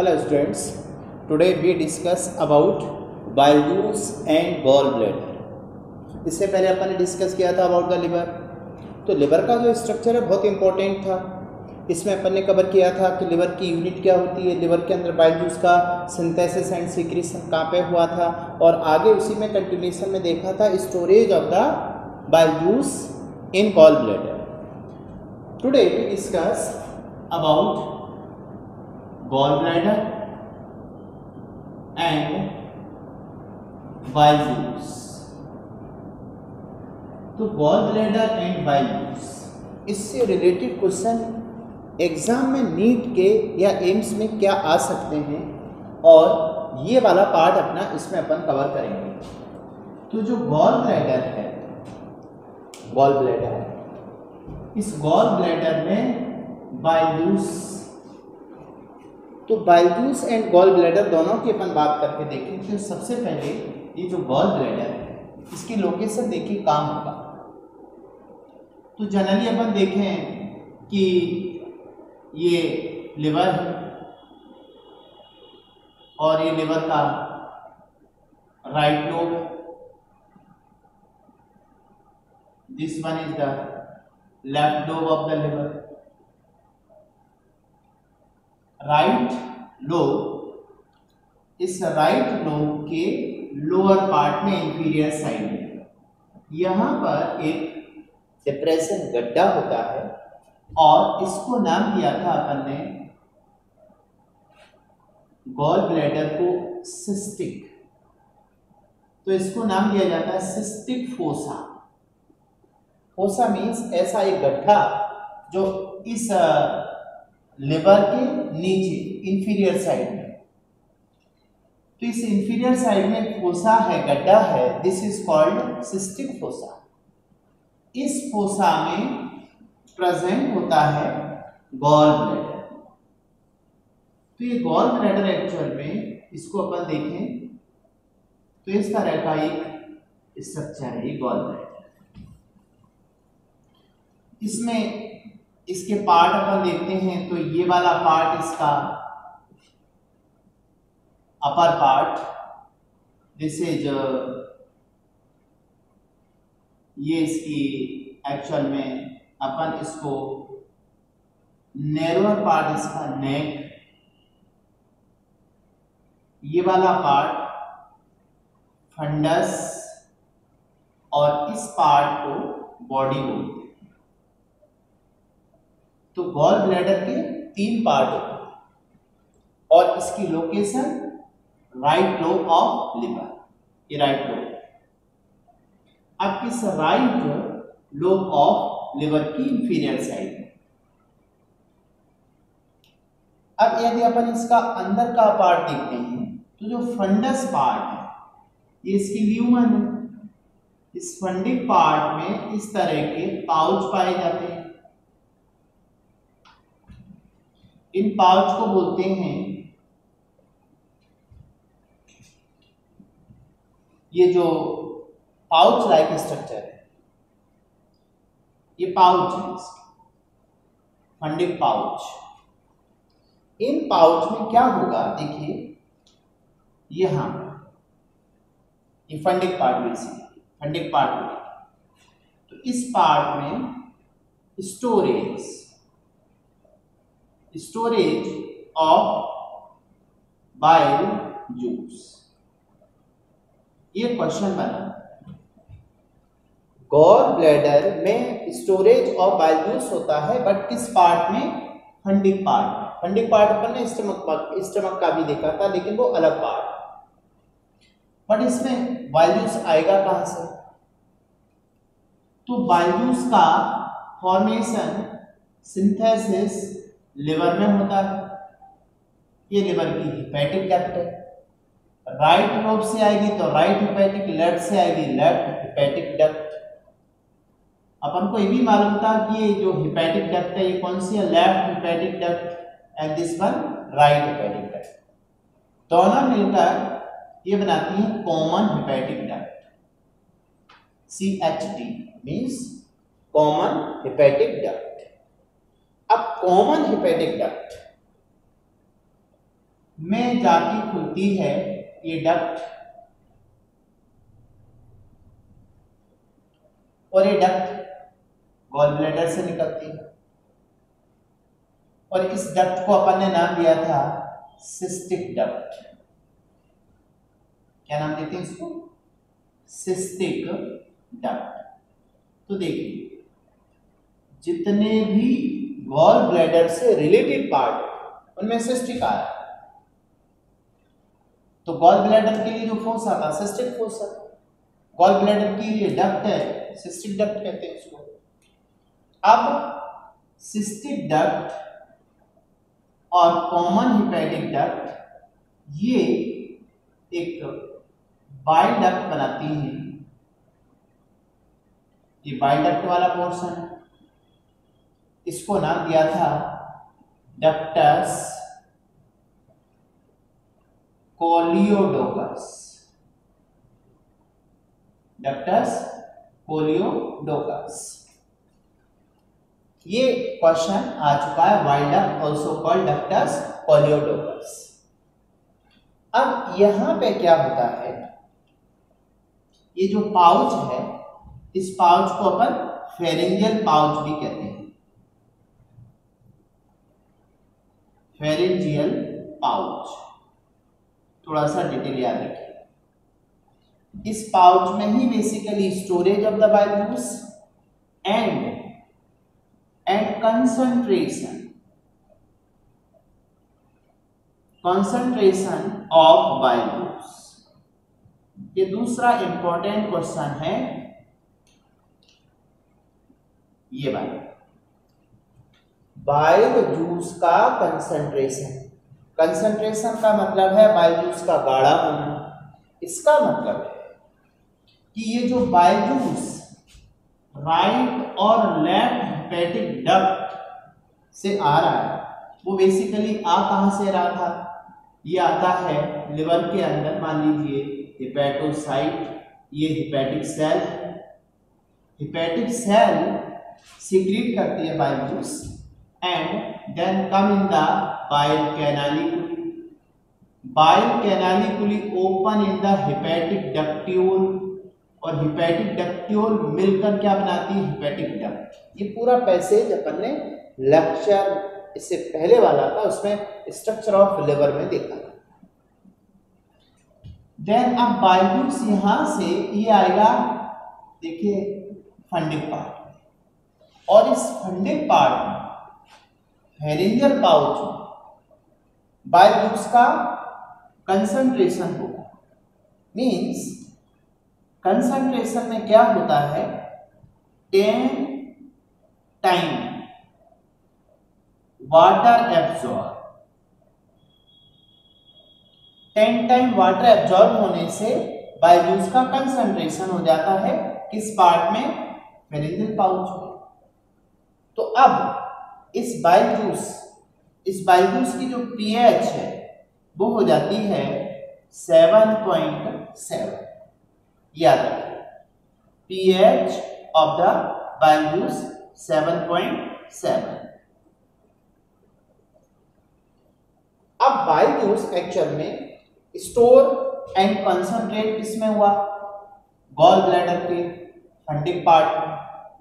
Hello students, today we discuss about bile juice and gall bladder. इससे पहले अपन ने discuss किया था अबाउट द लिवर। तो लिवर का जो स्ट्रक्चर है बहुत इंपॉर्टेंट था। इसमें अपन ने कवर किया था कि लिवर की यूनिट क्या होती है, लिवर के अंदर बाइल जूस का सिंथेसिस एंड सिक्रीशन कहाँ पे हुआ था, और आगे उसी में कंटिन्यूएशन में देखा था storage of the bile juice in gall bladder. Today we discuss about gall bladder and bile juice। तो gall bladder and bile juice इससे रिलेटेड क्वेश्चन एग्जाम में नीट के या एम्स में क्या आ सकते हैं, और ये वाला पार्ट अपना इसमें अपन कवर करेंगे। तो जो गॉल ब्लैडर है, गॉल ब्लैडर है, इस गॉल ब्लैडर में बाइल जूस, तो bile juice and gall bladder दोनों की अपन बात करके देखें। तो सबसे पहले ये जो गॉल ब्लैडर है इसकी लोकेशन देखिए कहाँ होगा। तो जनरली अपन देखें कि ये लिवर है और ये लिवर का right lobe, this one is the left lobe of the liver. Right lobe, इस राइट लोब के लोअर पार्ट में इंफीरियर साइड में यहां पर एक डिप्रेशन गड्ढा होता है, और इसको नाम दिया था अपन ने गॉल ब्लैडर को सिस्टिक। तो इसको नाम दिया जाता है सिस्टिक फोसा। फोसा मीन्स ऐसा एक गड्ढा जो इस लिवर के नीचे इंफीरियर साइड में, तो इस इंफीरियर साइड में फोसा है, गड्ढा है, this is called cystic fossa. इस फोसा में प्रेजेंट होता है गॉल ब्लैडर। तो ये गॉल ब्लैडर एक्चुअल में इसको अपन देखें तो इस तरह का एक स्ट्रक्चर है ये गॉल ब्लैडर। इसमें इसके पार्ट अपन देखते हैं तो ये वाला पार्ट इसका अपर पार्ट, दिस इज ये इसकी एक्चुअल में अपन इसको नैरोअर पार्ट इसका नेक, ये वाला पार्ट फंडस, और इस पार्ट को बॉडी बोलते हैं। तो गॉल ब्लैडर के 3 पार्ट होते हैं और इसकी location right lobe of liver, ये राइट लोब। अब इस राइट लोब ऑफ लिवर की इंफीरियर साइड में, अब यदि अपन इसका अंदर का पार्ट देखते हैं तो जो फंडस पार्ट है ये इसकी ल्यूमन है। इस फंडिक पार्ट में इस तरह के पाउच पाए जाते हैं। इन पाउच को बोलते हैं, ये जो पाउच लाइक स्ट्रक्चर है ये पाउच है फंडिक पाउच। इन पाउच में क्या होगा देखिए, यहां ये फंडिक पार्ट में से फंडिक पार्ट होगा, तो इस पार्ट में स्टोरेज ऑफ बाइल जूस। ये क्वेश्चन बना, गॉल ब्लैडर में स्टोरेज ऑफ बाइल जूस होता है, बट किस पार्ट में? Fundic part. फंडिक पार्ट अपन ने स्टमक का भी देखा था, लेकिन वो अलग पार्ट। बट इसमें बाइल जूस आएगा कहां से? तो बाइल जूस का फॉर्मेशन, सिंथेसिस लिवर में होता है। ये लिवर की हिपैटिक डक्ट है। राइट लोब से आएगी तो राइट हिपैटिक, लेफ्ट से आएगी लेफ्ट हिपैटिक डक्ट। अपन को ये भी मालूम था कि ये जो हिपैटिक डक्ट है ये कौन सी है? Left hepatic duct, and this one right hepatic duct. दोनों मिलकर ये बनाती है common hepatic duct. CHD means common hepatic duct. अब कॉमन हिपैटिक डक्ट में जाके खुलती है ये डक्ट, और ये डक्ट गॉल ब्लैडर से निकलती है, और इस डक्ट को अपन ने नाम दिया था सिस्टिक डक्ट। क्या नाम देते हैं इसको? Cystic duct. तो देखिए, जितने भी गॉल ब्लैडर से रिलेटेड पार्ट उनमें सिस्टिक आया, तो गॉल ब्लैडर के लिए जो फोसा था सिस्टिक फोसा, गॉल ब्लैडर की ये डक्ट है सिस्टिक डक्ट कहते हैं इसको। अब सिस्टिक डक्ट और कॉमन हिपैटिक डक्ट ये एक बाइल डक्ट बनाती हैं। ये बाइल डक्ट वाला पोर्शन है, इसको नाम दिया था डक्टस कोलियोडोकस। डक्टस कोलियोडोकस। ये क्वेश्चन आ चुका है, bile duct also called ductus choledochus. अब यहां पे क्या होता है, ये जो पाउच है इस पाउच को अपन फेरिंजियल पाउच भी कहते हैं। फेरिंजियल पाउच, थोड़ा सा डिटेल याद रखिए। इस पाउच में ही basically storage of the bile juice and concentration of bile juice। ये दूसरा इंपॉर्टेंट क्वेश्चन है। ये बाइल जूस का कंसंट्रेशन, कंसंट्रेशन का मतलब है बाइल जूस का गाढ़ा होना। इसका मतलब है कि ये जो बाइल जूस राइट और लेफ्ट हिपैटिक डक्ट से आ रहा है, वो बेसिकली आ कहां से रहा था? ये आता है लिवर के अंदर। मान लीजिए हिपैटोसाइट, ये hepatic cell, hepatic cell secrete करती है bile juice and then come in the bile canaliculi. Bile canaliculi open in the hepatic ductule, और हिपैटिक डक्ट्यूल मिलकर क्या बनाती है? Hepatic duct. ये पूरा पैसेज अपन ने लेक्चर इससे पहले वाला था, उसमें स्ट्रक्चर ऑफ लिवर में देखा था। देन अब बाइल जूस यहां से ये आएगा, देखिए फंडिंग पार्ट, और इस फंडिंग पार्ट में फेरिंजियल पाउच में बाइल जूस का कंसंट्रेशन होगा। मींस कंसंट्रेशन में क्या होता है? 10 time water absorb, 10 time water absorb होने से बाइल जूस का कंसंट्रेशन हो जाता है किस पार्ट में? फेरिंजियल पाउच में। तो अब इस बाइल जूस की जो पीएच है वो हो जाती है 7.7। याद रखिए, pH of the bile juice 7.7। अब बाइल जूस एक्चुअल में स्टोर एंड कंसंट्रेट किसमें हुआ? गॉल ब्लैडर के फंडिंग पार्ट में।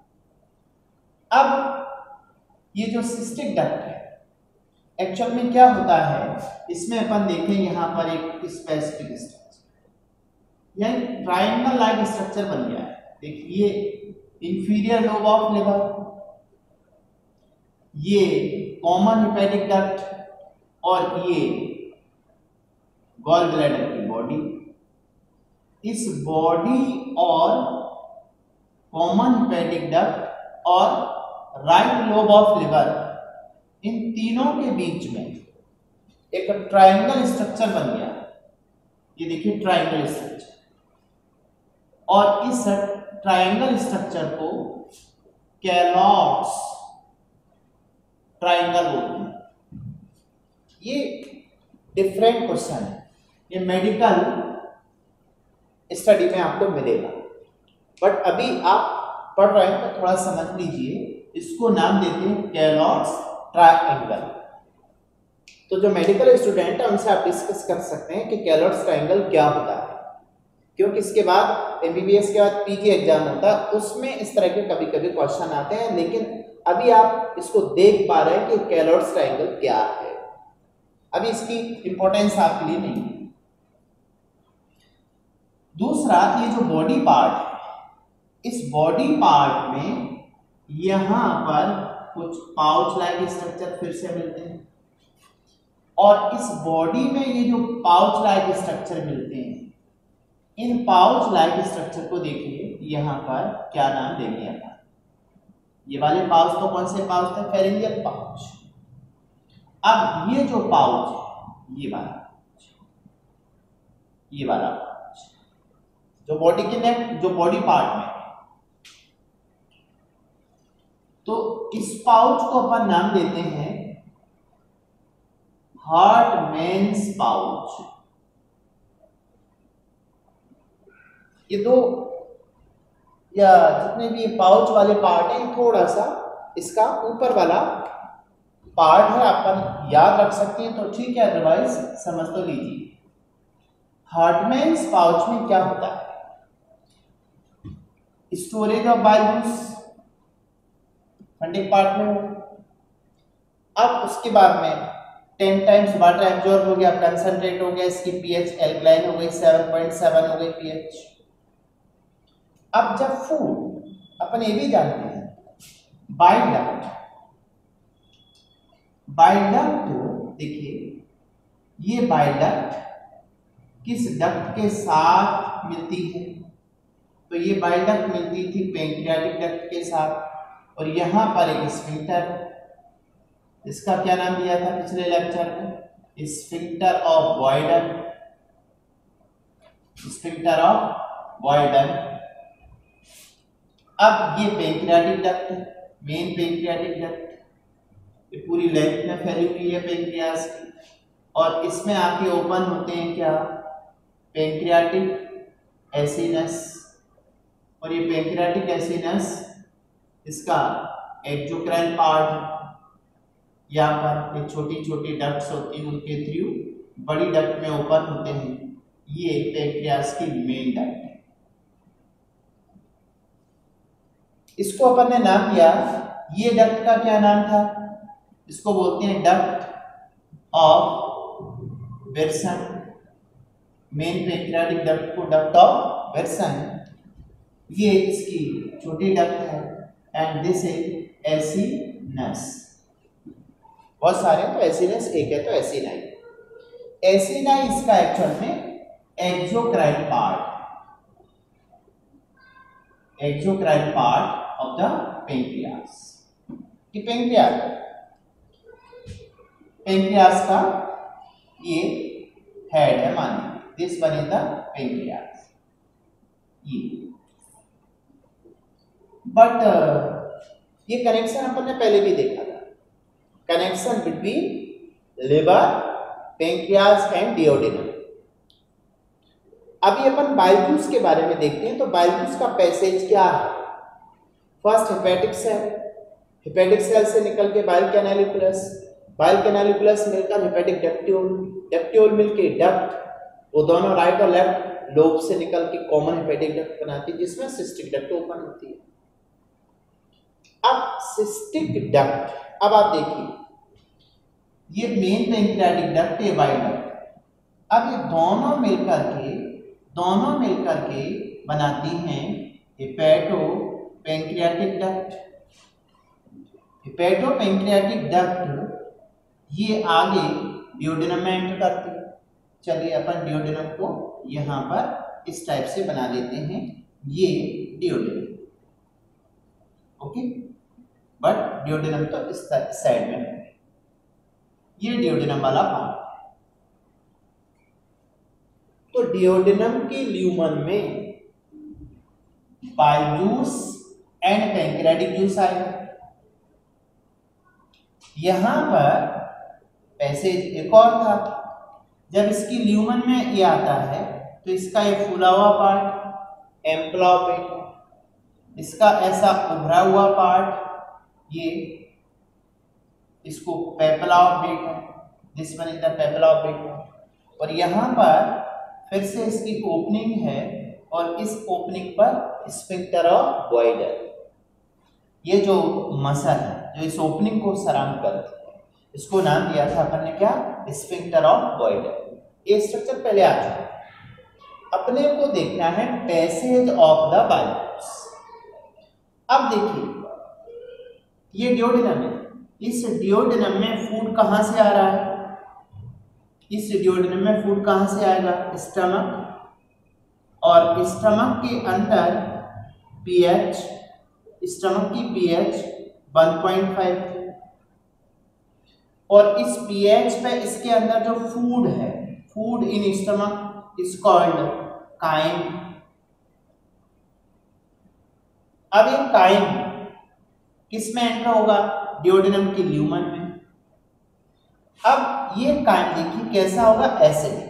अब ये जो सिस्टिक डक्ट है एक्चुअल में क्या होता है, इसमें अपन देखें यहां पर एक स्पेसिफिक स्ट्रक्चर, यानी ट्रायंगल लाइक स्ट्रक्चर बन गया है। देखिए इंफीरियर लोब ऑफ लिवर, ये कॉमन हिपैटिक डक्ट, और ये गॉल ब्लैडर की बॉडी। इस बॉडी और कॉमन हिपैटिक डक्ट और राइट लोब ऑफ लिवर, इन तीनों के बीच में एक ट्रायंगल स्ट्रक्चर बन गया। ये देखिए ट्रायंगल स्ट्रक्चर, और इस ट्रायंगल स्ट्रक्चर को कैलॉट्स ट्रायंगल बोलते हैं। ये डिफरेंट क्वेश्चन है, ये मेडिकल स्टडी में आपको मिलेगा, बट अभी आप पढ़ रहे हैं तो थोड़ा समझ लीजिए। इसको नाम देते हैं कैलॉट्स ट्रायंगल। तो जो मेडिकल स्टूडेंट है उनसे आप डिस्कस कर सकते हैं कि कैलोट्स ट्रायंगल क्या होता है, क्योंकि इसके बाद एमबीबीएस के बाद पीजी एग्जाम होता है, उसमें इस तरह के कभी कभी क्वेश्चन आते हैं, लेकिन अभी आप इसको देख पा रहे हैं कि कैलोट्स ट्रायंगल क्या है। अभी इसकी इंपॉर्टेंस आपके लिए नहीं है। दूसरा, ये जो बॉडी पार्ट है, इस बॉडी पार्ट में यहां पर कुछ पाउच लाइक स्ट्रक्चर फिर से मिलते हैं, और इस बॉडी में ये जो पाउच लाइक स्ट्रक्चर मिलते हैं, इन पाउच लाइक स्ट्रक्चर को देखिए यहां पर क्या नाम देंगे अपन। ये वाले पाउच तो कौन से पाउच थे? Pharyngeal pouch. अब ये जो पाउच है, ये वाला पाउच जो बॉडी के नेक, जो बॉडी पार्ट में, तो इस पाउच को अपन नाम देते हैं हार्टमैन्स पाउच। ये दो या जितने भी पाउच वाले पार्ट हैं, थोड़ा सा इसका ऊपर वाला पार्ट है, अपन याद रख सकते हैं तो ठीक है, अदरवाइज समझ तो लीजिए। हार्टमैन्स पाउच में क्या होता है? Storage of biles fundic part में हो। अब उसके बाद में 10 टाइम्स वाटर एब्जॉर्ब हो गया, कंसंट्रेट हो गया, इसकी पीएच एल्कलाइन हो गई, 7.7 हो गई पीएच। अब जब फूड, अपन ये भी जानते हैं बाइल डक्ट, बाइल डक्ट देखिए, ये बाइल डक्ट किस डक्ट के साथ मिलती है? तो ये बाइल डक्ट मिलती थी पैंक्रियाटिक डक्ट के साथ, और यहां पर एक स्फिंक्टर, इसका क्या नाम दिया था पिछले लेक्चर में? Sphincter of Boyden, sphincter of Boyden. अब ये पैंक्रियाटिक डक्ट है, मेन पैंक्रियाटिक डक्ट, ये पूरी लेंथ में फैली हुई है पैंक्रियास की, और इसमें आके ओपन होते हैं क्या? पैंक्रियाटिक एसिनस, और ये पैंक्रियाटिक एसिनस इसका एक्सोक्राइन पार्ट, यहाँ पर ये छोटी छोटी डक्ट्स होती हैं, उनके थ्रू बड़ी डक्ट में ओपन होते हैं। ये पैंक्रियास की मेन डक्ट है। इसको अपन ने नाम दिया, ये डक्ट का क्या नाम था? इसको बोलते हैं duct of Wirsung. Main pancreatic duct को डक्ट ऑफ वेरसन, ये इसकी छोटी डक्ट है, एंड दिस इज एसिनस। बहुत सारे तो एसिनस, एक है तो एसिनाई। एसिनाई इसका एक्चुअल में exocrine part, exocrine part of the pancreas. कि पैंक्रियास का ये हेड है, मानिए this one is the pancreas. ये बट ये कनेक्शन अपन ने पहले भी देखा था, connection between liver, pancreas and duodenum. अभी अपन बाइल जूस के बारे में देखते हैं। तो बाइल जूस का पैसेज क्या है? First hepatic cell, hepatic cell से निकल के बाइल कैनालिकुलस, बाइल कैनालिकुलस मिलकर हेपेटिक डक्ट्यूल, डक्ट्यूल मिलके डक्ट, वो दोनों राइट और लेफ्ट लोब से निकल के कॉमन हेपेटिक डक्ट बनाती है, जिसमें सिस्टिक डक्ट ओपन होती है। अब सिस्टिक डक्ट, अब आप देखिए, ये मेन पैंक्रियाटिक डक्ट, ये बाइल डक्ट, अब ये दोनों मिलकर के बनाती हैं hepatopancreatic duct. Hepatopancreatic duct ये आगे डियोडेनम में एंटर करती है। चलिए अपन डियोडेनम को यहाँ पर इस टाइप से बना लेते हैं, ये डियोडेनम, ओके। बट डियोडेनम तो इस साइड में है, ये डियोडेनम वाला पार्ट। तो डियोडेनम के ल्यूमन में bile juice and pancreatic juice आएगा। यहां पर पैसेज एक और था, जब इसकी ल्यूमन में ये आता है तो इसका ये फूला हुआ पार्ट एम्प्लाओपेट, इसका ऐसा उभरा हुआ पार्ट ये इसको पेप्लाओपेट है, this one is the papilla of बिट। और यहाँ पर फिर से इसकी ओपनिंग है और इस ओपनिंग पर स्फिंक्टर ऑफ बॉयडर, ये जो मसल है जो इस ओपनिंग को सराउंड करती है, इसको नाम दिया था अपन ने क्या, स्फिंक्टर ऑफ बॉयडर। ये स्ट्रक्चर पहले आ चुका है। अपने को देखना है पैसेज ऑफ द बाइल्स। अब देखिए ये डियोडेनम है, इस डियोडेनम में फूड कहां से आ रहा है, इस डियोडेनम में फूड कहां से आएगा, स्टमक, और स्टमक के अंदर पीएच, स्टमक की पीएच 1.5 थी, और इस पीएच पे इसके अंदर जो फूड है, food in stomach is called chyme. अब ये काइम किस में एंटर होगा, डियोडेनम के ल्यूमन में। अब ये काइम देखिए कैसा होगा, एसिड।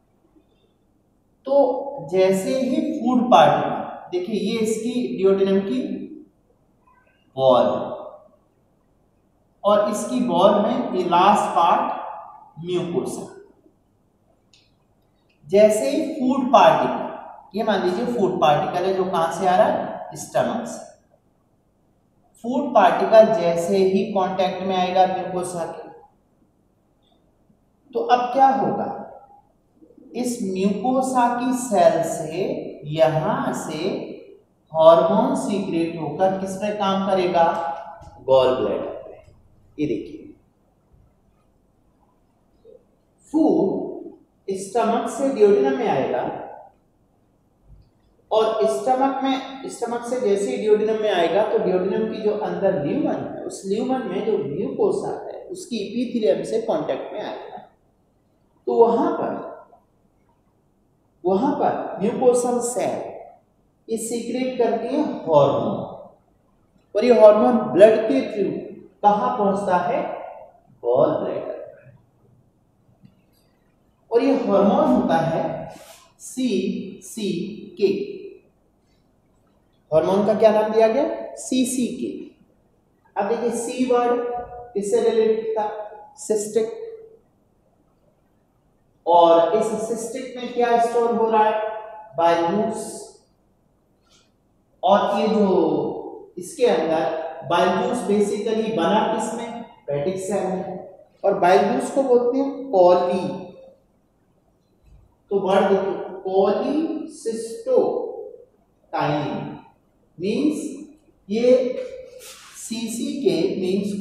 तो जैसे ही फूड पार्टिकल, देखिए ये इसकी डियोडेनम की वॉल, और इसकी वॉल में ये लास्ट पार्ट म्यूकोसा। जैसे ही फूड पार्टिकल, ये मान लीजिए फूड पार्टिकल है जो कहां से आ रहा है, स्टमक से। फूड पार्टिकल जैसे ही कांटेक्ट में आएगा म्यूकोसा के, तो अब क्या होगा, इस म्यूकोसा की सेल से यहां से हार्मोन सीक्रेट होकर किस पे काम करेगा, गॉल ब्लैडर पे। ये देखिए फूड स्टमक से डियोडेनम में आएगा, और स्टमक से जैसे ही डियोडेनम में आएगा तो डियोडेनम की जो अंदर ल्यूमन है, उस ल्यूमन में जो म्यूकोसा है उसकी एपिथेलियम से कांटेक्ट में आएगा। तो वहां पर म्यूकोसल सेल ये सीक्रेट करती है हार्मोन, और ये हार्मोन ब्लड के थ्रू कहां पहुंचता है, गॉल ब्लैडर। और ये हार्मोन होता है CCK। हार्मोन का क्या नाम दिया गया, CCK। अब देखिए सी वर्ड किससे रिलेटेड था, सिस्टिक, और इस सिस्टिक में क्या स्टोर हो रहा है, बाइल्यूस। और ये जो इसके अंदर बाइल्यूस बेसिकली बना किसमें, पेटिक सेल में, और बाइल्यूस को बोलते हैं कॉली। तो वर्ड देखिए पॉलीसिस्टोकाइनिन मींस ये CCK means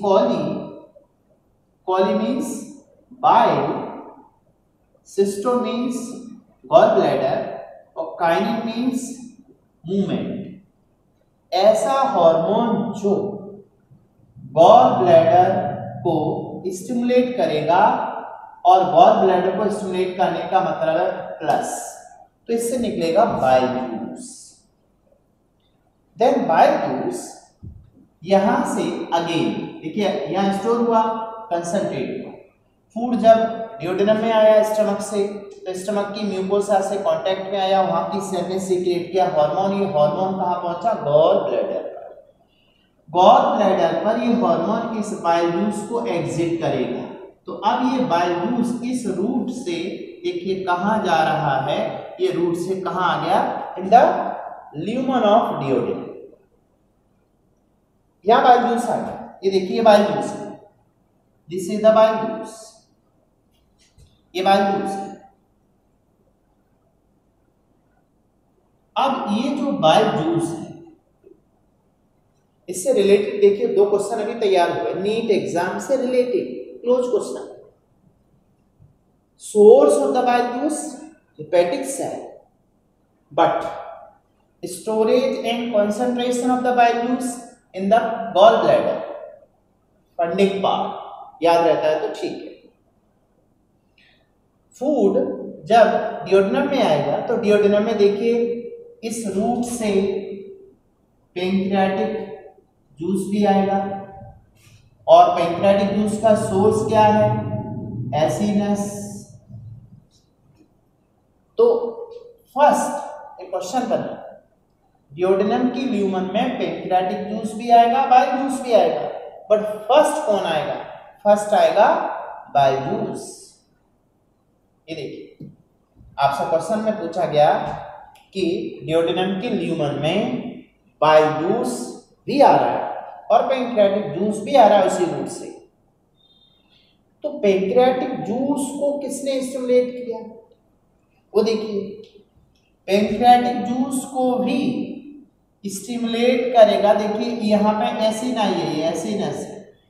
chole means bile, cysto means gall bladder, और काइनिन मींस मूवमेंट। ऐसा हार्मोन जो गॉल ब्लैडर को स्टिमुलेट करेगा, और गॉल ब्लैडर को स्टिमुलेट करने का मतलब है प्लस, तो इससे निकलेगा bile juice. Then bile juice यहां से अगेन देखिए यहां स्टोर हुआ, कंसंट्रेट हुआ। फूड जब डियोडेनम में आया स्टमक से, तो स्टमक की म्यूकोसा से कांटेक्ट में आया, वहां की सेल ने सीक्रेट किया हार्मोन। ये हार्मोन कहां पहुंचा, गॉल ब्लैडर पर। गॉल ब्लैडर पर ये हार्मोन इस बाइल जूस को एग्जिट करेगा। तो अब ये बाइल जूस इस रूट से देखिए कहां जा रहा है, ये रूट से कहां आ गया, in the lumen of duodenum. यहां बाइल जूस आ गया, ये देखिए बाइल जूस है, this is the bile juice, ये बाइल जूस है। अब ये जो बाइल जूस है इससे रिलेटेड देखिए दो क्वेश्चन अभी तैयार हुए नीट एग्जाम से related, close question. Source of the bile juice hepatic cell, but storage and concentration of the bile juice in the gall bladder, fundic part याद रहता है तो ठीक है। फूड जब डियोडेनम में आएगा तो डियोडेनम में देखिए इस रूट से पैंक्रियाटिक जूस भी आएगा, और पैंक्रियाटिक जूस का सोर्स क्या है, एसिनस। तो फर्स्ट एक क्वेश्चन बना, डियोडेनम की ल्यूमन में पैंक्रियाटिक जूस भी आएगा, बाइल जूस भी आएगा, बट फर्स्ट कौन आएगा, फर्स्ट आएगा बाइल जूस। ये देखिए आपसे क्वेश्चन में पूछा गया कि डिओडिनम के ल्यूमन में बाइल जूस भी आ रहा है और पैंक्रियाटिक जूस भी आ रहा है उसी रूट से। तो पैंक्रियाटिक जूस को किसने स्टिमुलेट किया वो देखिए, पैंक्रियाटिक जूस को भी स्टिमुलेट करेगा। देखिए यहाँ पे एसिन आई है, एसिनस,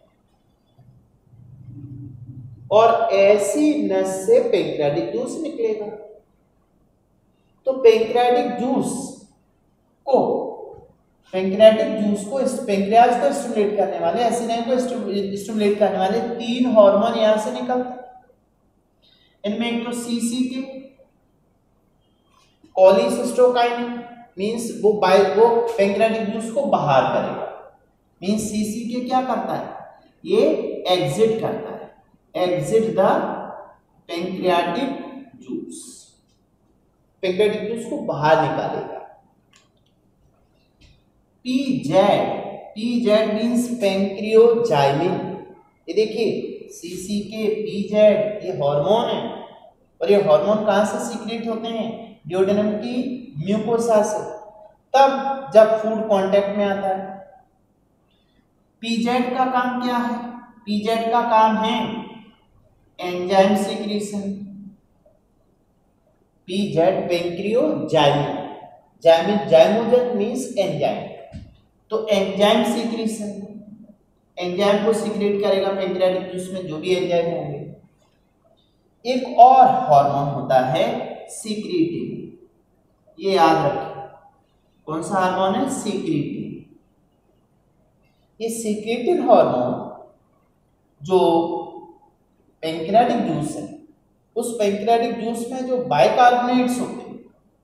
और एसिनस से पैंक्रियाटिक जूस निकलेगा। तो पैंक्रियाटिक जूस को पैंक्रियाज को स्टिमुलेट करने वाले, एसिनाइन को स्टिमुलेट करने वाले 3 हार्मोन यहां से निकलते हैं। इनमें एक तो सीसीके, कोलिसिस्टोकाइनिन, मींस वो पैंक्रियाटिक जूस को बाहर करेगा। मींस सीसीके क्या करता है, ये एग्जिट करता है, exit the pancreatic juice, pancreatic juice को बाहर निकालेगा। PZ means pancreozymin. ये देखिए सीसीके, पीजेड ये हार्मोन है और ये हार्मोन कहां से सीक्रेट होते हैं, डिओडिनम की म्यूकोसा से, तब जब फूड कांटेक्ट में आता है। पीजेड का काम क्या है, पीजेड का काम है enzyme secretion. PZ pancreozymin, zymogen means enzyme, तो एंजाइम सीक्रेशन, एंजाइम को सीक्रेट करेगा पैंक्रियाटिक जूस में जो भी एंजाइम होंगे। एक और हार्मोन होता है सीक्रेटिन, ये याद रखें, कौन सा हार्मोन है, सीक्रेटिन। ये सीक्रेटिन हार्मोन जो पैंक्रियाटिक जूस है, उस पैंक्रियाटिक जूस में जो बाइकार्बोनेट्स होते हैं,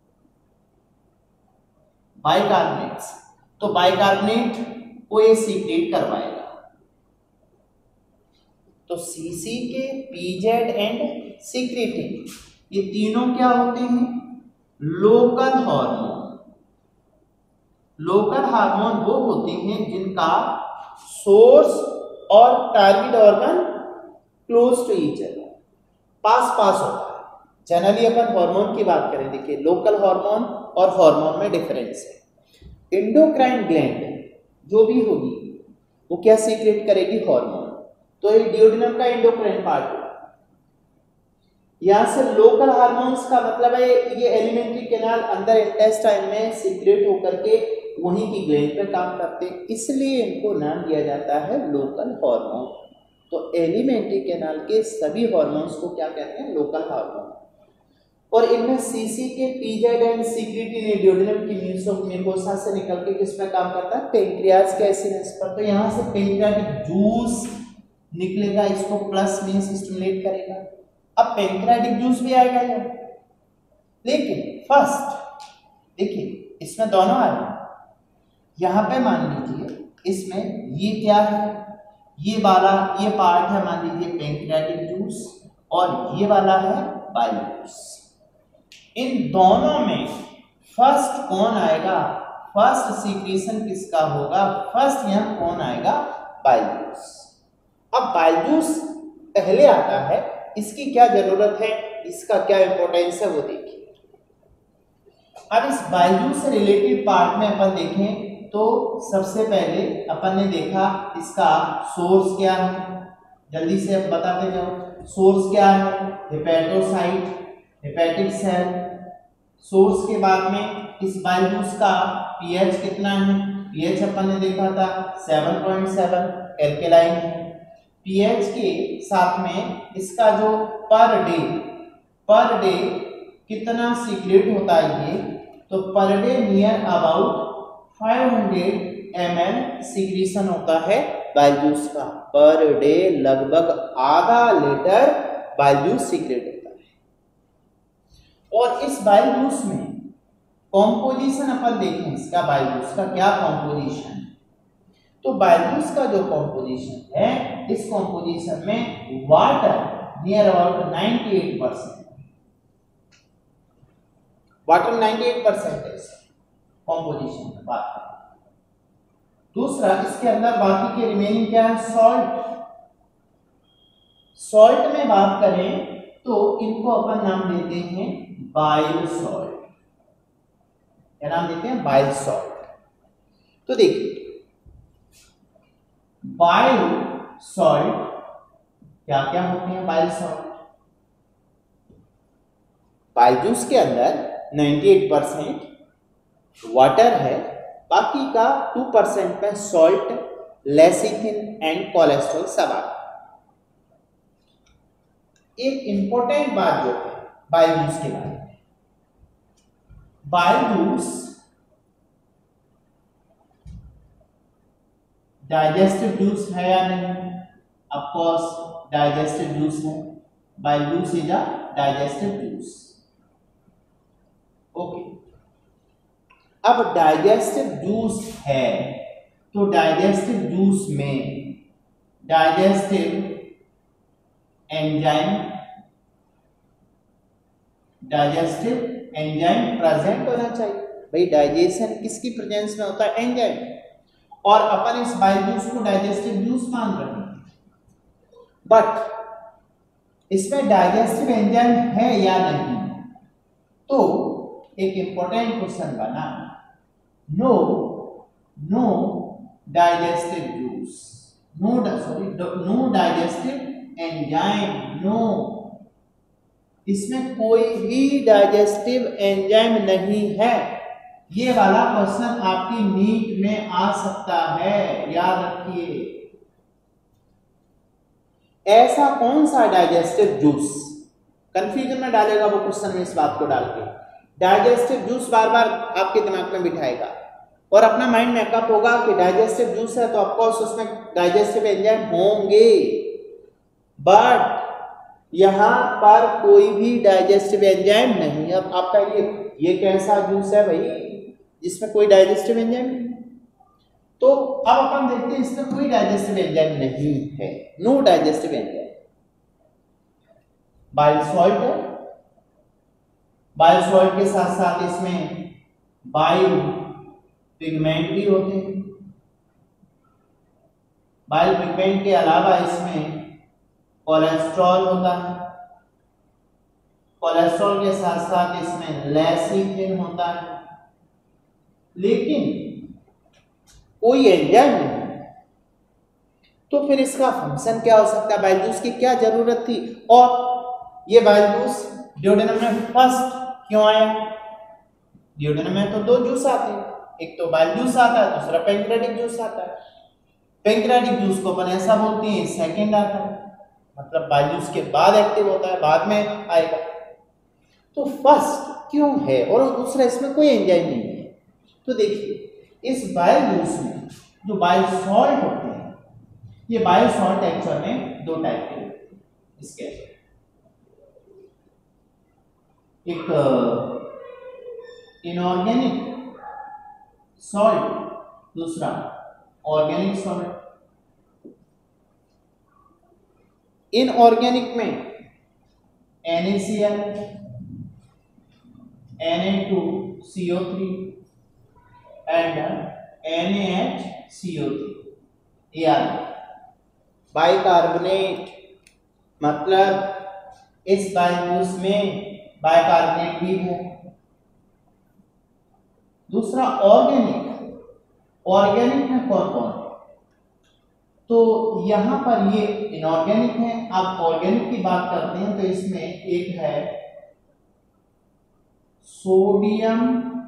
बाइकार्बोनेट्स, तो बाइकार्बोनेट को ये सीक्रेट करवाएगा। तो सीसीके, पीजेड एंड सीक्रेटिन ये तीनों क्या होते हैं, लोकल हार्मोन। लोकल हार्मोन वो होते हैं जिनका सोर्स और target organ close to each other, पास होता है। जनरली अपन हार्मोन की बात करें, देखिए लोकल हार्मोन और हार्मोन में डिफरेंस है। एंडोक्राइन ग्लैंड जो भी होगी वो क्या सीक्रेट करेगी, हार्मोन। तो ये डिओडिनम का एंडोक्राइन पार्ट है। यहां से लोकल हार्मोन्स का मतलब है ये एलिमेंट्री कैनाल अंदर इंटेस्टाइन में सीक्रेट होकर के वहीं की ग्लैंड पे काम करते हैं, इसलिए इनको नाम दिया जाता है लोकल हार्मोन। तो एलिमेंट्री कैनाल के सभी हार्मोन्स को क्या कहते हैं, लोकल हार्मोन। और इनमें CCK, PZ and secretin duodenum की म्यूकोसा से निकल के किस पे काम करता है, पैंक्रियाज के एसिनस पर। तो यहां से पैंक्रियाटिक जूस निकलेगा, इसको प्लस मींस स्टिमुलेट करेगा। अब पैंक्रियाटिक जूस भी आएगा यार, लेकिन फर्स्ट देखिए इसमें दोनों आ रहे हैं। यहां पे मान लीजिए इसमें ये क्या है, ये वाला ये पार्ट है मान लीजिए पैंक्रियाटिक जूस, और ये वाला है बाइल जूस। इन दोनों में फर्स्ट कौन आएगा, फर्स्ट सीक्रेशन किसका होगा, फर्स्ट यहां कौन आएगा, बाइल जूस। अब बाइल जूस पहले आता है, इसकी क्या जरूरत है, इसका क्या इंपॉर्टेंस है वो देखिए। अब इस बाइल जूस से रिलेटेड पार्ट में अपन देखें तो सबसे पहले अपन ने देखा इसका सोर्स क्या है, जल्दी से अब बताते जाओ। सोर्स क्या है, हेपेटोसाइट, हेपेटिक सेल। सोर्स के बाद में इस बाइल जूस का पीएच कितना है, पीएच अपन ने देखा था 7.7 एल्केलाइन है। पीएच के साथ में इसका जो पर डे कितना सीक्रेट होता है ये, तो per day near about 500 ml secretion होता है बाइल जूस का। पर डे लगभग आधा लीटर बाइल जूस सीक्रेट होता है। और इस बाइल जूस में कॉम्पोजिशन अपन देखें इसका, बाइल जूस का क्या कॉम्पोजिशन, तो बाइल जूस का जो कॉम्पोजिशन है, इस कॉम्पोजिशन में वाटर नियर अबाउट 98%, वाटर 98% है कॉम्पोजिशन में बात करें। दूसरा इसके अंदर बाकी के रिमेनिंग क्या है, सॉल्ट, सॉल्ट में बात करें तो इनको अपन नाम देते हैं बाइल सॉल्ट। क्या नाम देते हैं? Bile salt. तो देखिए बाइल सॉल्ट क्या क्या होते हैं? बाइल सॉल्ट, बाइल जूस के अंदर 98% वाटर है, बाकी का 2% में सॉल्ट, लेसिथिन एंड कोलेस्ट्रॉल सब आता है। एक इंपॉर्टेंट बात जो है बाइल जूस के बारे में, बाइल जूस डाइजेस्टिव जूस है या नहीं? ऑफ कोर्स डाइजेस्टिव जूस है। Bile juice is a digestive juice. Okay, अब डाइजेस्टिव जूस है तो डाइजेस्टिव जूस में डाइजेस्टिव एंजाइम प्रेजेंट होना चाहिए। भाई डाइजेशन किसकी प्रेजेंस में होता है? एंजाइम। और अपन इस बाइल जूस को डाइजेस्टिव जूस मान रहे हैं, बट इसमें डाइजेस्टिव एंजाइम है या नहीं? तो एक इंपॉर्टेंट क्वेश्चन बना, no digestive juice, no digestive enzyme, no, इसमें कोई भी डाइजेस्टिव एंजाइम नहीं है। ये वाला क्वेश्चन आपकी नीट में आ सकता है, याद रखिए। ऐसा कौन सा डाइजेस्टिव जूस, कंफ्यूजन में डालेगा वो क्वेश्चन में इस बात को डाल के। डाइजेस्टिव जूस बार बार आपके दिमाग में बिठाएगा और अपना माइंड मेकअप होगा कि डाइजेस्टिव जूस है तो ऑफकोर्स उसमें डाइजेस्टिव एंजाइम होंगे, बट यहां पर कोई भी डाइजेस्टिव एंजाइम नहीं। अब आपका ये कैसा जूस है भाई जिसमें कोई डाइजेस्टिव एंजाइम नहीं? तो अब अपन देखते हैं इसमें कोई डाइजेस्टिव एंजाइम नहीं है, no digestive enzyme. Bile salt है, बाइल सॉल्ट के साथ साथ इसमें बाइल पिगमेंट भी होते हैं। बाइल पिगमेंट के अलावा इसमें कोलेस्ट्रॉल होता है, कोलेस्ट्रॉल के साथ साथ इसमें लेसिथिन होता है, लेकिन कोई एंजाइम नहीं। तो फिर इसका फंक्शन क्या हो सकता है? बाइल जूस की क्या जरूरत थी? और ये बाइल जूस ड्यूडेनम में फर्स्ट क्यों आया? ड्यूडेनम में तो दो जूस आते हैं, एक तो बाइल जूस आता है, दूसरा पैंक्रियाटिक जूस आता है। पैंक्रियाटिक जूस को अपन ऐसा बोलते हैं सेकंड आता है, मतलब बाइल जूस के बाद एक्टिव होता है, बाद में आएगा। तो फर्स्ट क्यों है और दूसरा इसमें कोई एंजाइम नहीं है? तो देखिए इस बाइल जूस में जो बाइल सॉल्ट होते हैं, ये बाइल सॉल्ट एक्चुअल में दो टाइप के होते हैं। इसके एक इनऑर्गेनिक सॉल्ट, दूसरा ऑर्गेनिक सॉल्ट। इनऑर्गेनिक में NaCl, Na2CO3 and NaHCO3, bicarbonate, मतलब इस बाइल जूस में बाइकार्बोनेट भी है। दूसरा ऑर्गेनिक, ऑर्गेनिक में कौन कौन है? तो यहां पर ये इनऑर्गेनिक है। अब ऑर्गेनिक की बात करते हैं तो इसमें एक है सोडियम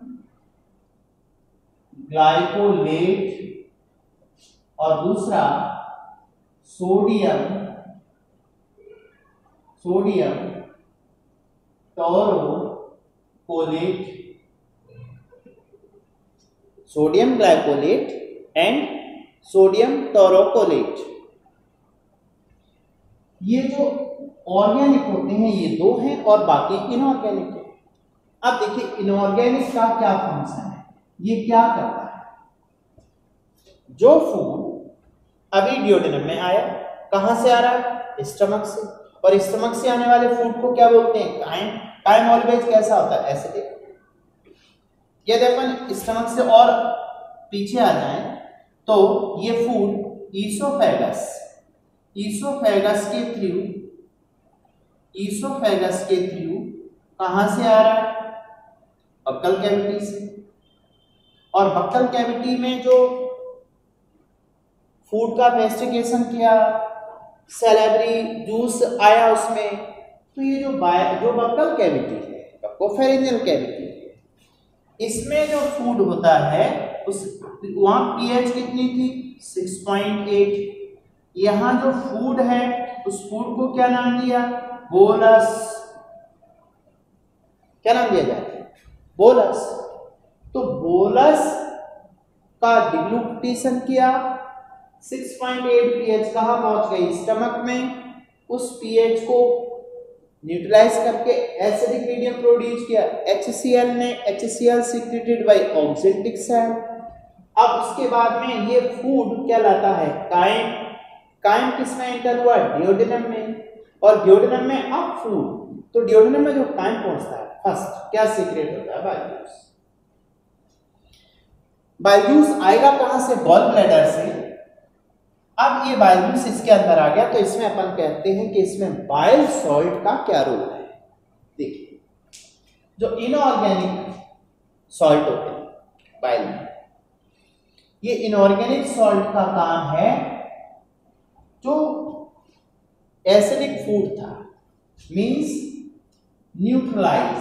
ग्लाइकोलेट और दूसरा sodium taurocholate, sodium glycocholate and sodium taurocholate. ये जो ऑर्गेनिक होते हैं ये दो हैं और बाकी इनऑर्गेनिक है। अब देखिए इनऑर्गेनिक का क्या फंक्शन है, ये क्या करता है? जो फूड अभी ड्यूडेनम में आया, कहां से आ रहा है? स्टमक से, और स्टमक से आने वाले फूड को क्या बोलते हैं? काइम। काइम ऑलवेज कैसा होता है? एसिडिक। यदि अपन स्टमक से और पीछे आ जाएं तो ये फूड ईसोफेगस, ईसोफेगस के थ्रू कहां से आ रहा है? बक्कल कैविटी से। और बक्कल कैविटी में जो फूड का मेस्टिकेशन किया, सैलेवरी जूस आया उसमें, तो ये जो बक्कल कैविटी है, बक्कोफेरेंजियल कैविटी है, इसमें जो फूड होता है उस वहां पीएच कितनी थी? 6.8। यहां जो फूड है उस फूड को क्या नाम दिया? बोलस। क्या नाम दिया जाता है? बोलस। तो बोलस का डिग्लूटेशन किया, 6.8 पीएच कहां पहुंच गई? स्टमक में। उस पीएच को न्यूट्रलाइज करके एसिडिक मीडियम प्रोड्यूस किया, HCl ने, HCl secreted by oxyntic cell. अब उसके बाद में ये फूड क्या लाता है? काइम। काइम किसमें एंटर हुआ? डियोडेनम में। और डियोडेनम में अब फूड, तो डियोडेनम में जो काइम पहुंचता है फर्स्ट क्या सीक्रेट होता है? Bile juice. बाइल जूस आएगा कहां से? गॉल ब्लैडर से। अब ये बाइल जूस इसके अंदर आ गया, तो इसमें अपन कहते हैं कि इसमें बाइल सॉल्ट का क्या रोल है? देखिए, जो इनऑर्गेनिक सॉल्ट होते हैं बाइल में, ये इनऑर्गेनिक सॉल्ट का काम है, जो एसिडिक फूड था मींस न्यूट्रलाइज